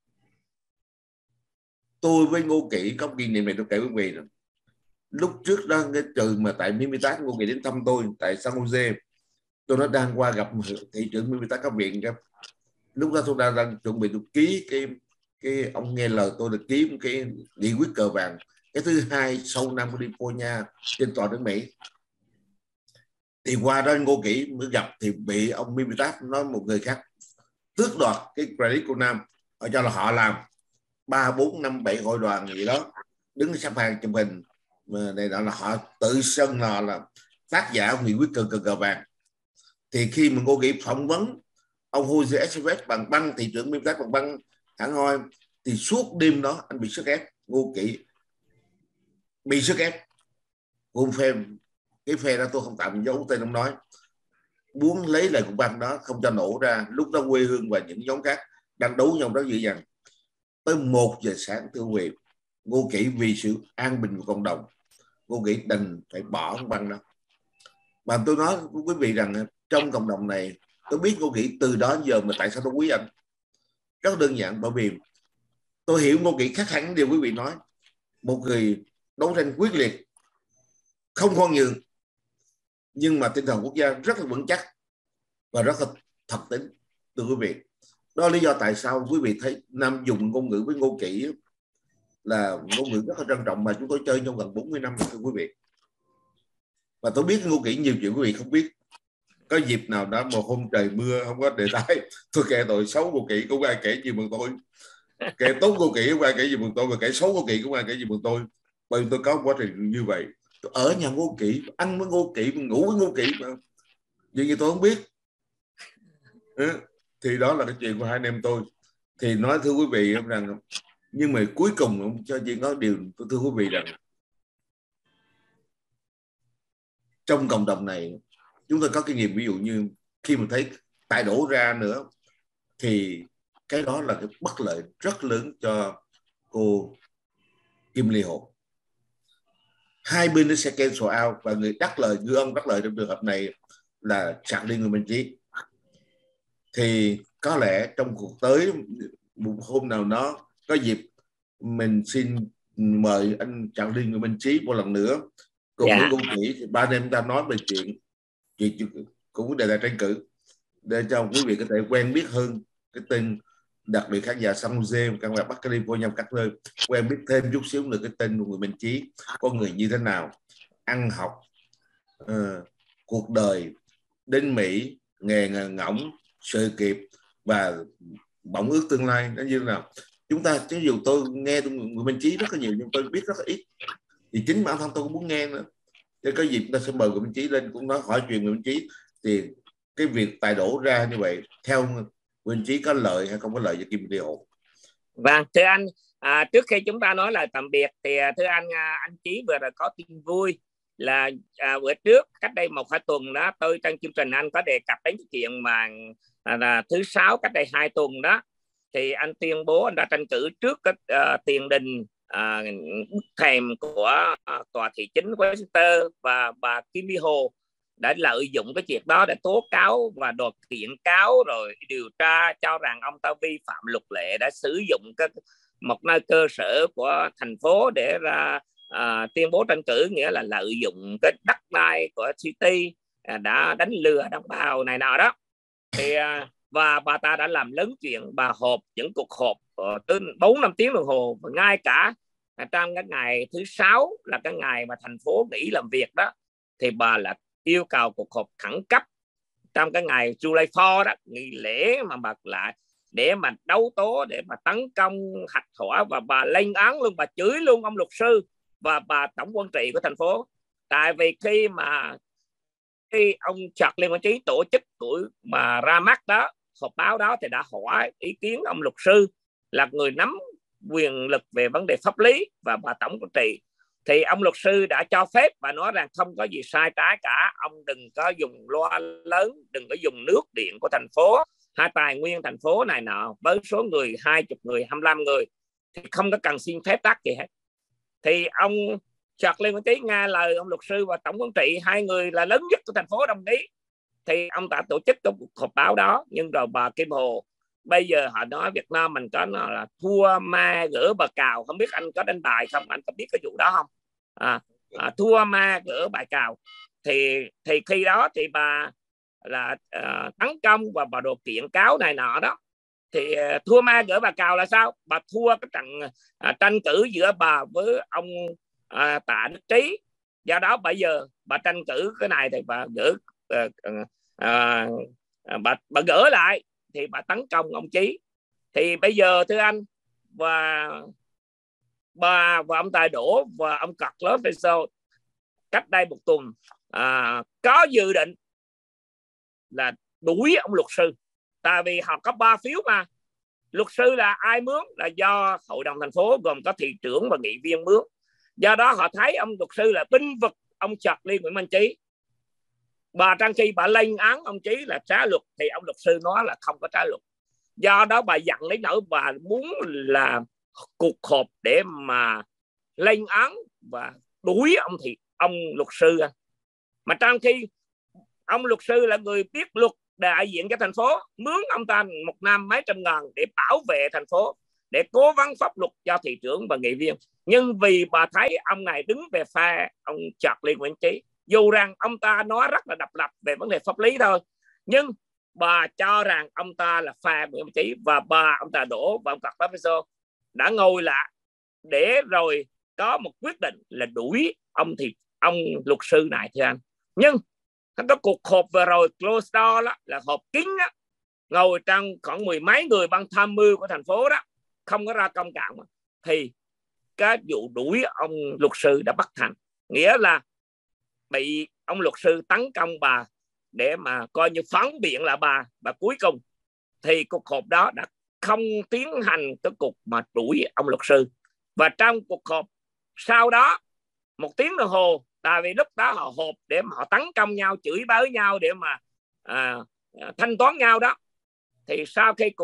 Tôi với Ngô Kỷ có kỷ niệm này tôi kể quý vị rồi. Lúc trước đó cái trừ mà tại Mimitas, Ngô Kỷ đến thăm tôi tại San Jose, tôi nó đang qua gặp thị trưởng Mimitas cấp viện. Lúc đó tôi đang chuẩn bị tôi ký cái ông nghe lời tôi được ký một cái nghị quyết cờ vàng, cái thứ hai sau Nam California trên toàn nước Mỹ. Thì qua đó Ngô Kỷ mới gặp thì bị ông Mimitas nói một người khác tước đoạt cái credit của Nam, ở cho là họ làm 3, 4, 5, 7 hội đoàn gì đó đứng sắp hàng chụp hình này đó, là họ tự xưng là tác giả nghị quyết cờ vàng. Thì khi mà Ngô Kỷ phỏng vấn ông Jose Estevez bằng băng, thị trưởng Mimitas bằng băng hẳn hoi, thì suốt đêm đó anh bị sức ép. Ngô Kỷ bị sức ép gồm cái phe đó tôi không tạm giấu tên ông, nói muốn lấy lại cục băng đó không cho nổ ra. Lúc đó quê hương và những nhóm khác đang đấu nhau đó dữ dằn. Tới 1 giờ sáng thưa quý vị, Ngô Kỷ vì sự an bình của cộng đồng, Ngô Kỷ đành phải bỏ cục băng đó. Và tôi nói với quý vị rằng trong cộng đồng này, tôi biết Ngô Kỷ từ đó giờ mà tại sao tôi quý anh, rất đơn giản, bởi vì tôi hiểu Ngô Kỷ khác hẳn điều quý vị nói. Một người đấu tranh quyết liệt, không khoan nhượng, nhưng mà tinh thần quốc gia rất là vững chắc và rất là thật tính, thưa quý vị. Đó là lý do tại sao quý vị thấy Nam dùng ngôn ngữ với Ngô Kỷ là ngôn ngữ rất là trân trọng, mà chúng tôi chơi nhau gần 40 năm, thưa quý vị. Và tôi biết Ngô Kỷ nhiều chuyện quý vị không biết. Có dịp nào đó một hôm trời mưa không có đề tài, tôi kể tội xấu Ngô Kỷ cũng ai kể gì bằng tôi, kể tốt Ngô Kỷ cũng ai kể gì bằng tôi, và kể xấu Ngô Kỷ cũng ai kể gì bằng tôi. Bởi vì tôi có quá trình như vậy, tôi ở nhà Ngô Kỷ, ăn với Ngô Kỷ, ngủ với Ngô Kỷ mà. Vì tôi không biết. thì đó là cái chuyện của hai anh em tôi. Thì nói thưa quý vị rằng, nhưng mà cuối cùng cho chỉ có điều tôi thưa quý vị rằng trong cộng đồng này chúng tôi có kinh nghiệm, ví dụ như khi mà thấy tại đổ ra nữa thì cái đó là cái bất lợi rất lớn cho cô Kim Ly Hồ. Hai bên nó sẽ cancel out, và người đắc lợi, ngư ông đắc lợi trong trường hợp này là Trạc Liên Nguyễn Minh Trí. Thì có lẽ trong cuộc tới một hôm nào đó có dịp mình xin mời anh Trạc Liên Nguyễn Minh Trí một lần nữa cùng với cô Thủy, thì ba anh em ta nói về chuyện cũng đề tài tranh cử, để cho quý vị có thể quen biết hơn cái tên, đặc biệt khán giả San Jose, căn ngoài Bắc California, các nơi quen biết thêm chút xíu nữa cái tên của người Minh Trí, con người như thế nào, ăn học, cuộc đời đến Mỹ, nghề ngỗng, sự nghiệp và mộng ước tương lai nó như thế nào. Chúng ta, chứ dù tôi nghe người Minh Trí rất là nhiều nhưng tôi biết rất là ít, thì chính bản thân tôi cũng muốn nghe nữa. Thế có dịp ta sẽ mời người Minh Trí lên cũng nói hỏi chuyện người Minh Trí, thì cái việc tài đổ ra như vậy theo Minh Trí có lợi hay không có lợi cho Kim Ly Hồ? Vâng, thưa anh, trước khi chúng ta nói lời tạm biệt thì thưa anh Trí vừa rồi có tin vui là bữa trước cách đây 1-2 tuần đó, tôi trong chương trình anh có đề cập đến cái chuyện mà là thứ Sáu cách đây 2 tuần đó, thì anh tuyên bố anh đã tranh cử trước cái tiền đình bức thềm của tòa thị chính Westminster, và bà Kim Ly Hồ đã lợi dụng cái chuyện đó để tố cáo và đột kiện cáo rồi điều tra, cho rằng ông ta vi phạm luật lệ, đã sử dụng một nơi cơ sở của thành phố để ra tuyên bố tranh cử, nghĩa là lợi dụng cái đất đai của city, đã đánh lừa đồng bào này nọ đó. Thì và bà ta đã làm lớn chuyện, bà họp những cuộc họp tới 4-5 tiếng đồng hồ, và ngay cả trong cái ngày thứ Sáu là cái ngày mà thành phố nghỉ làm việc đó, thì bà là yêu cầu cuộc họp khẩn cấp trong cái ngày July 4 đó, nghỉ lễ mà bật lại, để mà đấu tố, để mà tấn công hạch hỏa, và bà lên án luôn, bà chửi luôn ông luật sư và bà tổng quản trị của thành phố. Tại vì khi ông Trạc Liên Minh Trí tổ chức buổi mà ra mắt đó, họp báo đó, thì đã hỏi ý kiến ông luật sư là người nắm quyền lực về vấn đề pháp lý và bà tổng quản trị, thì ông luật sư đã cho phép và nói rằng không có gì sai trái cả, ông đừng có dùng loa lớn, đừng có dùng nước điện của thành phố hay tài nguyên thành phố này nọ với số người 20 người, 25 người, thì không có cần xin phép tắc gì hết. Thì ông Trạc Liên Minh Trí nghe lời ông luật sư và tổng quản trị, hai người là lớn nhất của thành phố, đồng ý, thì ông đã tổ chức cái cuộc họp báo đó. Nhưng rồi bà Kim Hồ, bây giờ họ nói Việt Nam mình có nó là thua ma gỡ bà cào, không biết anh có đánh bài không, anh có biết cái vụ đó không? Thua ma gỡ bài cào, thì khi đó thì bà là tấn công và bà đột kiện cáo này nọ đó. Thì thua ma gỡ bà cào là sao? Bà thua cái trận tranh cử giữa bà với ông Tạ Đức Trí, do đó bây giờ bà tranh cử cái này thì bà gỡ bà gỡ lại, thì bà tấn công ông Trí. Thì bây giờ thưa anh, và bà và ông Tài Đỗ và ông Cật Lớn cách đây 1 tuần có dự định là đuổi ông luật sư, tại vì họ có 3 phiếu mà. Luật sư là ai mướn? Là do hội đồng thành phố gồm có thị trưởng và nghị viên mướn. Do đó họ thấy ông luật sư là binh vực ông Trạc Liên Nguyễn Minh Trí. Bà trong khi bà lên án ông Trí là trái luật, thì ông luật sư nói là không có trái luật. Do đó bà giận đến nỗi bà muốn là cuộc họp để mà lên án và đuổi ông luật sư. Mà trong khi ông luật sư là người biết luật, đại diện cho thành phố, mướn ông ta 1 năm mấy trăm ngàn để bảo vệ thành phố, để cố vấn pháp luật cho thị trưởng và nghị viên. Nhưng vì bà thấy ông này đứng về phe ông Trạc Liên Nguyễn Trí, dù rằng ông ta nói rất là độc lập về vấn đề pháp lý thôi, nhưng bà cho rằng ông ta là phe Nguyễn Minh Trí, và ông ta Đỗ và ông Cật Lớn đã ngồi lại để rồi có một quyết định là đuổi ông luật sư này thưa anh. Nhưng cái cuộc họp vừa rồi closed door đó, là họp kín đó, ngồi trong khoảng 10 mấy người ban tham mưu của thành phố đó, không có ra công cộng, thì cái vụ đuổi ông luật sư đã bất thành, nghĩa là bị ông luật sư tấn công bà để mà coi như phản biện là bà, và cuối cùng thì cuộc họp đó đã không tiến hành cái cuộc mà đuổi ông luật sư. Và trong cuộc họp sau đó 1 tiếng đồng hồ, tại vì lúc đó họ họp để mà họ tấn công nhau, chửi bới nhau để mà thanh toán nhau đó, thì sau khi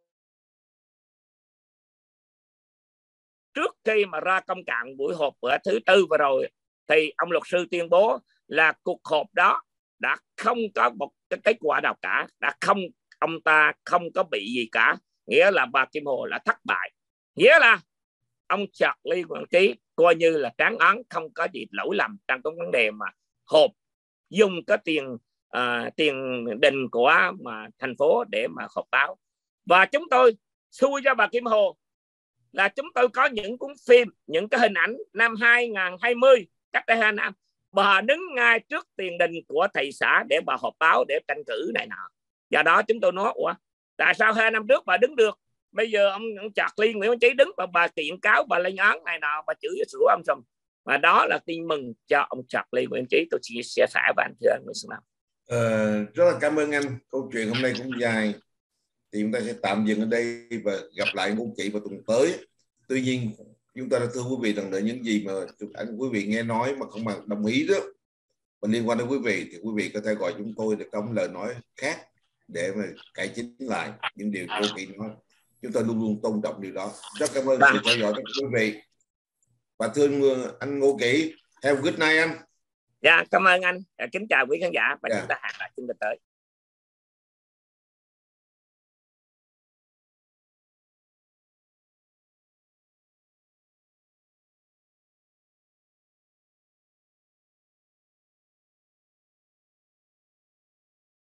trước khi mà ra công trạng buổi họp bữa thứ Tư vừa rồi, thì ông luật sư tuyên bố là cuộc họp đó đã không có một cái kết quả nào cả, ông ta không có bị gì cả, nghĩa là bà Kim Hồ là thất bại, nghĩa là ông Charlie Quảng Trí coi như là trắng án, không có gì lỗi lầm trong cái vấn đề mà họp dùng cái tiền đình của mà thành phố để mà họp báo. Và chúng tôi xui cho bà Kim Hồ là chúng tôi có những cuốn phim, những cái hình ảnh năm 2020, cách đây 2 năm, bà đứng ngay trước tiền đình của thị xã để bà họp báo để tranh cử này nọ. Do đó chúng tôi nói, ủa, tại sao 2 năm trước bà đứng được, bây giờ ông Charlie Nguyễn Văn Trí đứng và bà kiện cáo, bà lên án này nọ, bà chửi sủa ông Sùm. Và đó là tin mừng cho ông Charlie Nguyễn Văn Trí. Tôi chia sẻ với anh, thưa anh Nguyễn Xuân Nam. Rất là cảm ơn anh. Câu chuyện hôm nay cũng dài, thì chúng ta sẽ tạm dừng ở đây và gặp lại cô chị vào tuần tới. Tuy nhiên chúng ta đã thưa quý vị rằng là những gì mà quý vị nghe nói mà không mà đồng ý đó và liên quan đến quý vị, thì quý vị có thể gọi chúng tôi để có một lời nói khác để mà cải chính lại những điều cô chị nói. Chúng tôi luôn luôn tôn trọng điều đó. Rất cảm ơn sự theo dõi của quý vị. Và thưa anh Ngô Kỷ, have a good night anh. Dạ, cảm ơn anh. Kính chào quý khán giả và chúng ta hẹn lại chương trình tới.